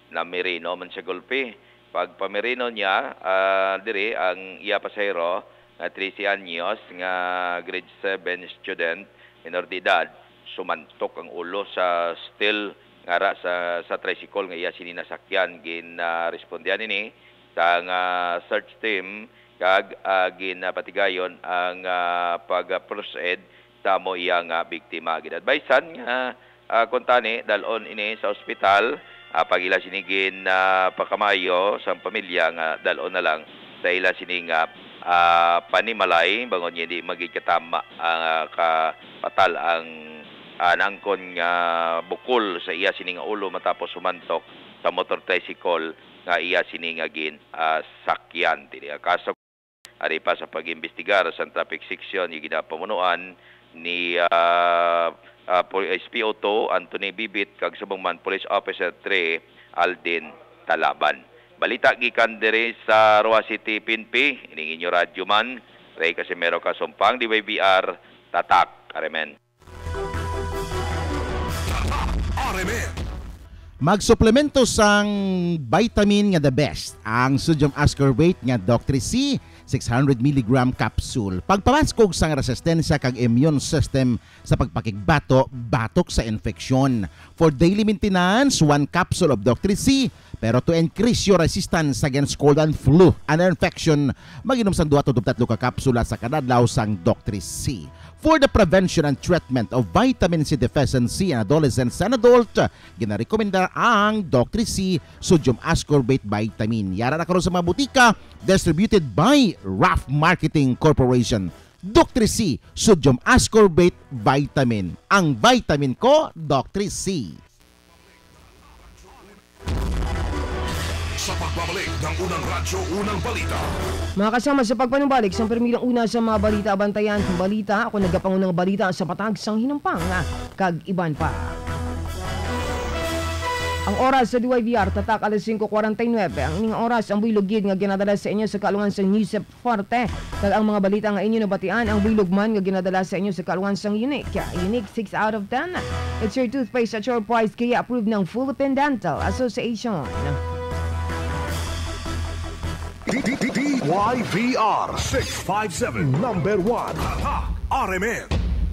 na Merino man siya gulpi. Pag pamerino niya, uh, diri ang iya pasahero nga thirty anyos nga grade seven student, minor de edad, sumantok ang ulo sa steel ngara sa sa tricycle nga iya sininasakyan. Gin uh, respondihan ini sa nga search team kag uh, gin uh, patigayon ang uh, pag-proceed sa mo iya nga biktima. Gin-advisean nga uh, kuntani dalon ini sa ospital. Uh, pag ila sinigin na uh, pakamayo sa pamilya nga dalon na lang sa ila sining uh, uh, panimalay bangon niya di magikatama ang uh, kapatal ang uh, nangkon nga uh, bukol sa iya sining ulo matapos sumantok sa motor tricycle nga iya sining agin uh, sakyan. Tini kaso ari pa sa pag-imbestigar sa traffic section yung ginapamunuan ni uh, Uh, S P O two Anthony Bibit kag subong Police Officer three Aldin Talaban. Balita gikan diri sa Roa City P N P, ining inyo radyo man, Ray Casimero Kasumpang, D Y B R, Tatak, Aremen. Aremen. Magsuplemento sang vitamin nga the best, ang sodium ascorbate nga Doctor C six hundred milligram capsule. Pagpabaskog sang resistensya kag immune system sa pagpakigbato batok sa infeksyon. For daily maintenance, one capsule of Doctor C. Pero to increase your resistance against cold and flu and infection, mag-inom sang duha to tatlo ka kapsula sa kada adlaw sang Doctor C. For the prevention and treatment of vitamin C deficiency in adolescents and adult, ginarekomenda ang Doctor C Sodium Ascorbate Vitamin. Yara na karon sa mga butika, distributed by R A F Marketing Corporation. Doctor C Sodium Ascorbate Vitamin. Ang vitamin ko, Doctor C. Sa pagbabalik ng unang radyo, unang balita. Mga kasama sa pagpanumbalik sa permilang una sa mga balita, abantayan kung balita. Ako nagapangunang balita sa patag sang hinampang kag iban pa. Ang oras sa D Y B R tatak alas five forty-nine. Ang ining oras ang buylogid nga ginadala sa inyo sa kalungan sa Newsep Forte. Kag ang mga balita nga inyo nabatian ang buylogman nga ginadala sa inyo sa kalungan sa Unique. Unique six out of ten. It's your toothpaste at your price kaya approved ng Philippine Dental Association. D Y V R six five seven number one. R M N.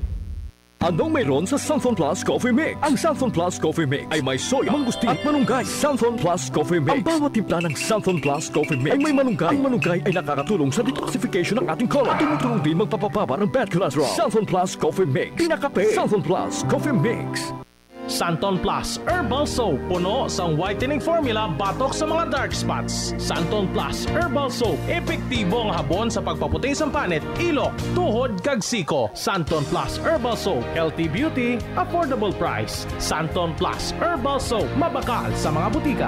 Anong mayroon sa Santhon Plus Coffee Mix? Ang Santhon Plus Coffee Mix ay may soya, mangustin at manunggay. Santhon Plus Coffee Mix. Ang bawat timpla ng Santhon Plus Coffee Mix ay may manunggay. Ang manunggay ay nakakatulong sa detoxification ng ating colon. At tumutulong din magpapababa ng bad cholesterol. Santhon Plus Coffee Mix. Pinakape. Santhon Plus Coffee Mix. Santon Plus Herbal Soap, puno sa whitening formula batok sa mga dark spots. Santon Plus Herbal Soap, epektibo ang habon sa pagpaputi sa panit, ilok, tuhod kag siko. Santon Plus Herbal Soap, healthy beauty, affordable price. Santon Plus Herbal Soap, mabakal sa mga butika.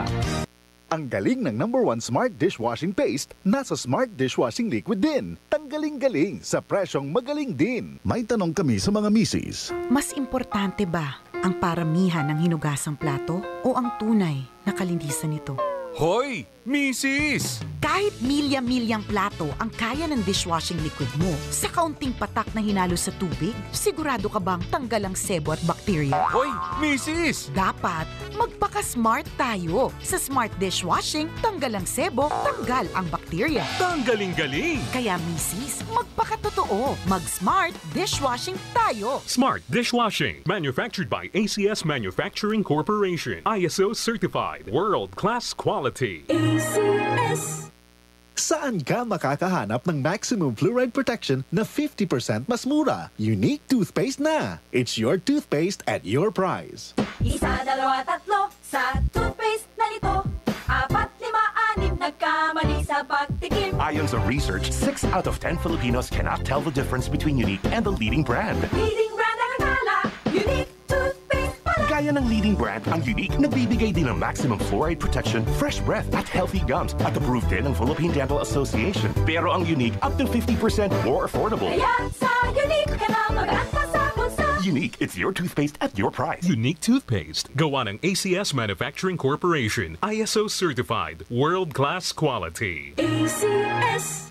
Ang galing ng number one Smart Dishwashing Paste, nasa Smart Dishwashing Liquid din. Tanggaling-galing sa presyong magaling din. May tanong kami sa mga misis. Mas importante ba ang paramihan ng hinugasang plato o ang tunay na kalinisan nito? Hoy, misis! Kahit milya-milyang plato ang kaya ng dishwashing liquid mo, sa kaunting patak na hinalo sa tubig, sigurado ka bang tanggal ang sebo at bakterya? Hoy, misis! Dapat magpaka-smart tayo. Sa Smart Dishwashing, tanggal ang sebo, tanggal ang bakterya. Tanggaling-galing! Kaya misis, magpakatotoo. Mag-Smart Dishwashing tayo. Smart Dishwashing, manufactured by A C S Manufacturing Corporation. I S O certified, world-class quality. A C S. Saan ka makakahanap ng maximum fluoride protection na fifty percent mas mura? Unique toothpaste na. It's your toothpaste at your price. Isa, dalawa, tatlo sa toothpaste na nito. Apat, lima, anim, nagkamali sa pagtikim. Ayon sa research, six out of ten Filipinos cannot tell the difference between Unique and the leading brand. Leading brand ang akala, Unique toothpaste pala. Gaya ng leading brand, ang Unique nagbibigay din ng maximum fluoride protection, fresh breath at healthy gums at approved din ng Philippine Dental Association. Pero ang Unique up to fifty percent more affordable. Kaya sa Unique ka na mag-anta sa bulsa. Unique, it's your toothpaste at your price. Unique toothpaste. Gawa ng A C S Manufacturing Corporation. I S O certified, world-class quality. A C S.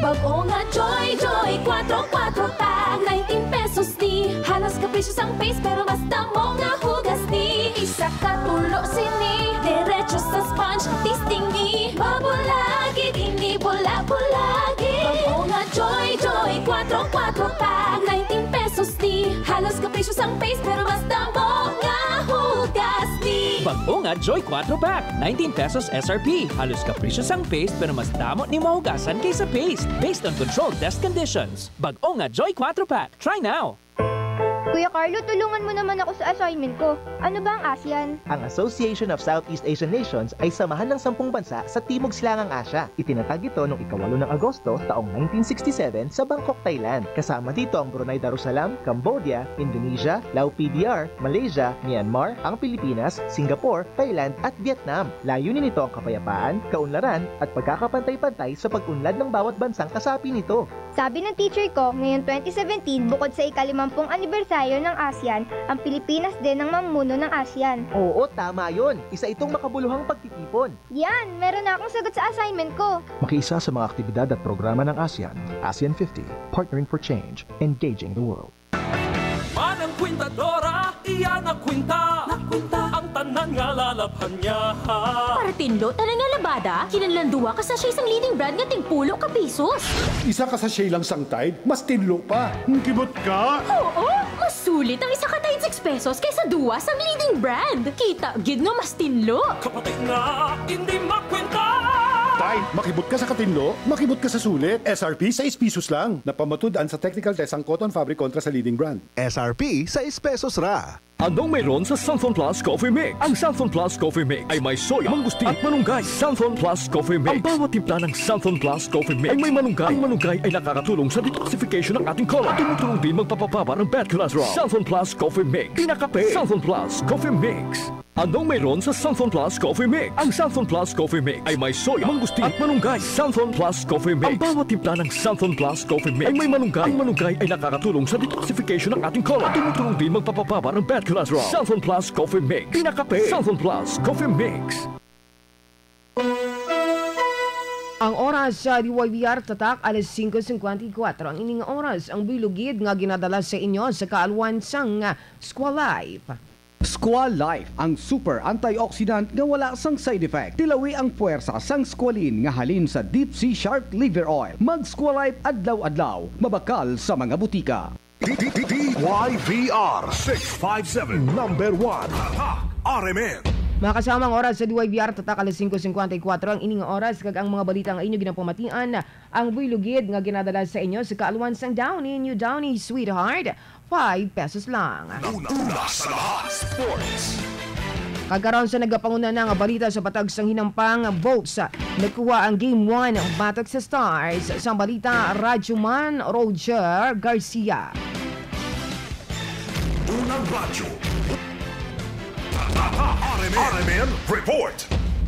Bago nga Joy Joy four four pack, nineteen pesos ni. Halos kaprisyos ang face pero basta mo nga hugas ni. Isa ka tulo sini, diretso sa sponge, tistingi. Babulagi, hindi bula-bulagi. Bago nga Joy Joy four four pack, nineteen pesos ni. Halos kaprisyos ang face pero basta mo nga hugas ni. Bago nga Joy four pack, nineteen pesos S R P. Halos kaprisyos ang paste pero mas damo ni mahugasan kaysa paste. Based on controlled test conditions. Bago nga Joy four pack. Try now! Kuya Carlo, tulungan mo naman ako sa assignment ko. Ano ba ang ASEAN? Ang Association of Southeast Asian Nations ay samahan ng sampung bansa sa Timog Silangang Asya. Itinatag ito noong ikawalo ng Agosto taong nineteen sixty-seven sa Bangkok, Thailand. Kasama dito ang Brunei Darussalam, Cambodia, Indonesia, Lao P D R, Malaysia, Myanmar, ang Pilipinas, Singapore, Thailand at Vietnam. Layunin nito ang kapayapaan, kaunlaran at pagkakapantay-pantay sa pag-unlad ng bawat bansang kasapi nito. Sabi ng teacher ko, ngayon twenty seventeen, bukod sa ikalimampung anibersaryo ng ASEAN, ang Pilipinas din ang mamuno ng ASEAN. Oo, tama yun. Isa itong makabuluhang pagtitipon. Yan, meron na akong sagot sa assignment ko. Makiisa sa mga aktibidad at programa ng ASEAN. ASEAN fifty, Partnering for Change, Engaging the World. Manang kwintadora, iyan na kwinta. Ang tanan nga lalabhan niya. Para tinlo, tanan nga labada, kinanlanduwa ka sa siya isang leading brand nga tingpulo ka pisos. Isa ka sa siya lang sang tide, mas tinlo pa. Kibot ka? Oo, mas sulit ang isa ka tide six pesos kaysa duwa sang leading brand. Kita, gid nga mas tinlo. Kapatid nga, hindi makwenta. Tay, makibot ka sa katinlo, makibot ka sa sulit. S R P six pesos lang. Napamatud-an sa technical test ang cotton fabric kontra sa leading brand. S R P six pesos ra. Anong mayroon sa Santhon Plus Coffee Mix? Ang Santhon Plus Coffee Mix ay may soya, mangustin at manunggay. Santhon Plus Coffee Mix. Ang bawat timpla ng Santhon Plus Coffee Mix ay may manunggay. Ang manunggay ay nakakatulong sa detoxification ng ating colon. Tumutulong din magpapababa ng bad cholesterol. Santhon Plus Coffee Mix. Pinakape. Santhon Plus Coffee Mix. Anong mayroon sa Santhon Plus Coffee Mix? Ang Santhon Plus Coffee Mix ay may soya, mangustin at manunggay. Santhon Plus Coffee Mix. Ang bawat timpla ng Santhon Plus Coffee Mix ay may manunggay. Ang manunggay ay nakakatulong sa detoxification ng ating colon. Tumutulong din magpapababa ng bad cholesterol. Santhon Plus Coffee Mix. Pinakape. Santhon Plus Coffee Mix. Ang oras sa D Y V R tatak alas five fifty-four. Ang ining oras ang bilugid nga ginadala sa inyo sa kaalwan sang Squall Life. Squall Life, ang super antioxidant nga wala sang side effect. Tilawi ang puwersa sang squalene nga halin sa deep sea shark liver oil. Mag Squall Life adlaw-adlaw, mabakal sa mga butika. D Y V R six fifty-seven, number one. R M N. Mga kasamang oras sa D Y V R tatak alas five fifty-four. Ang ining oras kag ang mga balita nga inyo ginapamatian ang buylugid nga ginadala sa inyo sa kaalwan sang Downy, New Downy Sweetheart. five pesos lang. Una sa lahat, sports. Kagaroon sa nagapanguna na nga balita sa patag sang hinampang Bolts. Nakuha ang Game one ng Batok sa Stars. Sa balita, Radyoman Roger Garcia. Unang radyo. R M N Report.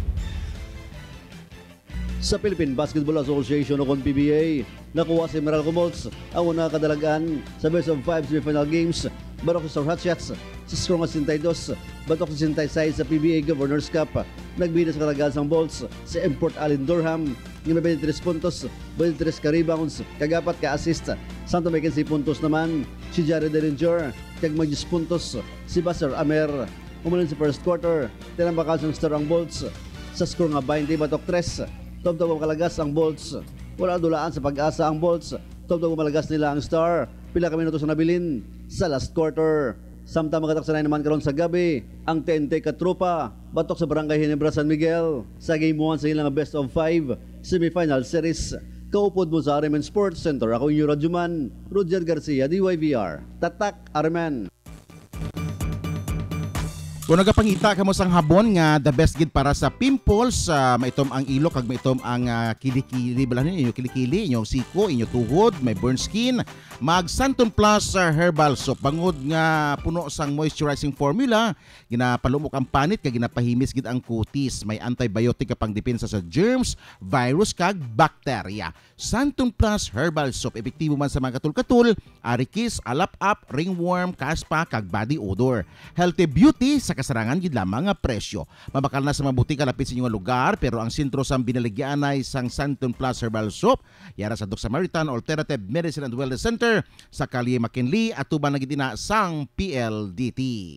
Sa Philippine Basketball Association o P B A, nakuha si Meralco Malts ang una kadalagan sa best of five semifinal games. Barok sa Hotshots sa Strong sixty-two, batok sa sixty-six sa P B A Governors Cup. Nagbida sa kalagahan ng Bolts sa Import Allen Durham, yung may twenty-three puntos, twenty-three ka-rebounds, kagapat ka-assist. Santo may fifteen puntos naman si Jared Derringer, kag mag ten puntos si Basser Amer. Umulan sa first quarter, tinambakan ng star ang Bolts sa score nga twenty batok three. Top-top ang kalagas ang Bolts. Wala dulaan sa pag-asa ang Bolts. Top-top ang malagas nila ang Star. Pila ka minuto sa nabilin sa last quarter. Samtang makataksanay naman karon sa gabi, ang T N T Katrupa batok sa Barangay Ginebra San Miguel sa game one sa ilang best of five semifinal series. Kaupod mo sa R M N Sports Center. Ako yung Radyoman, Roger Garcia, D Y V R. Tatak, R M N. Kung nagapangita ka mo sang habon nga the best gid para sa pimples, uh, maitom ang ilo kag maitom ang uh, kilikili bala ninyo, kilikili, inyong siko, inyong tuhod, may burn skin, mag Santon Plus uh, Herbal Soap bangod nga puno sang moisturizing formula, ginapalumok ang panit kag ginapahimis gid ang kutis, may antibiotic ka pang depensa sa germs, virus kag bacteria. Santon Plus Herbal Soap epektibo man sa mga katul-katul, arikis, alap-up, ringworm, kaspa kag body odor. Healthy beauty sa sa kasarangan gid lamang nga presyo. Mabakal na sa mabuti kalapit sa inyong lugar pero ang sentro sa binaligyan ay sang Santon Plus Herbal Soap yara sa Doc Samaritan Alternative Medicine and Wellness Center sa Kalye McKinley at tuban na gid ina sang P L D T.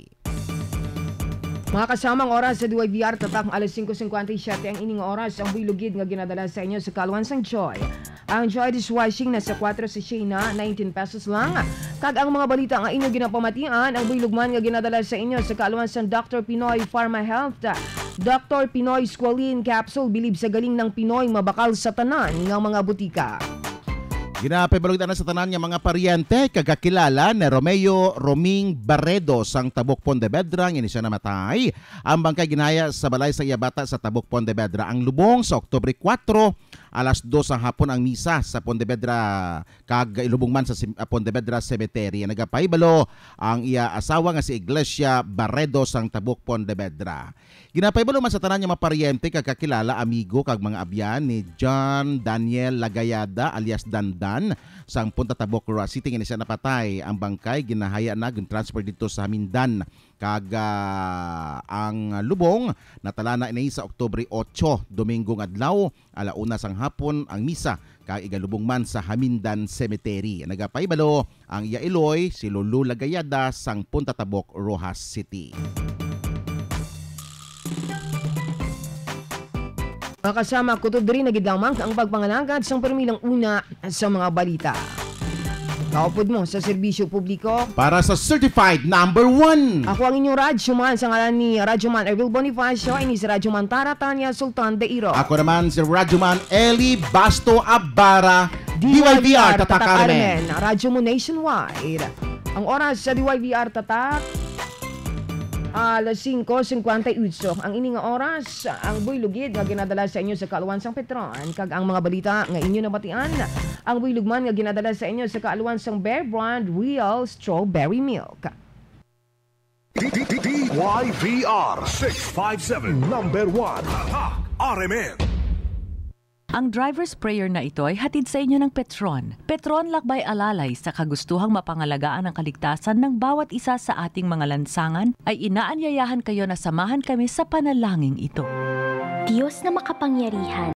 Mga kasamang oras sa D Y V R tatak alas five fifty-seven ang ining oras ang buylugid nga ginadala sa inyo sa kaluan sang Joy. Ang Joy dishwashing nasa four sachet na nineteen pesos lang. Kag ang mga balita nga inyo ginapamatian ang buylugman nga ginadala sa inyo sa kaluan sang Doctor Pinoy Pharma Health. Doctor Pinoy Squalene Capsule bilib sa galing ng Pinoy mabakal sa tanan nga mga butika. Ginapabalugdan na sa tanan nga mga paryente kagakilala ni Romeo Roming Barredo sang Tabok Pontevedra nga siya namatay. Ang bangkay ginaya sa balay sa Iyabata sa Tabok Pontevedra. Ang lubong sa Oktubre four, alas dos ang hapon ang misa sa Pontevedra kag ilubong man sa Pontevedra Cemetery. Nagapaybalo ang iya asawa nga si Iglesia Barredo sang Tabok Pontevedra. Ginapaybalo man sa tanan nga mga paryente kagakilala amigo kag mga abyan ni John Daniel Lagayada alias Dandan sang Punta Tabok City nga siya napatay. Ang bangkay ginahaya na gin-transfer dito sa Mindan kag uh, ang lubong natala na inay sa Oktubre eight, Domingong adlaw alauna sang hapon ang misa kag igalubong man sa Hamindan Cemetery. Nagapaybalo ang iya iloy si Lulu Lagayada sang Punta Tabok, Rojas City. Mga kasama, kutob rin nagidamang ang pagpangalagad sang permilang una sa mga balita. Kaupod mo sa serbisyo publiko. Para sa Certified Number one. Ako ang inyong Radyoman sa ngalan ni Radyoman Erwin Bonifacio. Ini si Radyoman Tara Tanya Sultan de Iro. Ako naman si Radyoman Eli Basto Abara. D Y V R Tatak Armen. Radyo mo nationwide. Ang oras sa D Y V R Tatak alas five fifty-eight. Ang ining oras, ang buylugid nga ginadala sa inyo sa Kaluan sang Petron. Kag ang mga balita nga inyo nabatian, ang buylugman nga ginadala sa inyo sa Kaluan sang Bear Brand Real Strawberry Milk. D Y V R six fifty-seven, number one, Tatak R M N. Ang driver sprayer na ito ay hatid sa inyo ng Petron. Petron lakbay alalay sa kagustuhang mapangalagaan ang kaligtasan ng bawat isa sa ating mga lansangan ay inaanyayahan kayo na samahan kami sa panalangin ito. Diyos na makapangyarihan,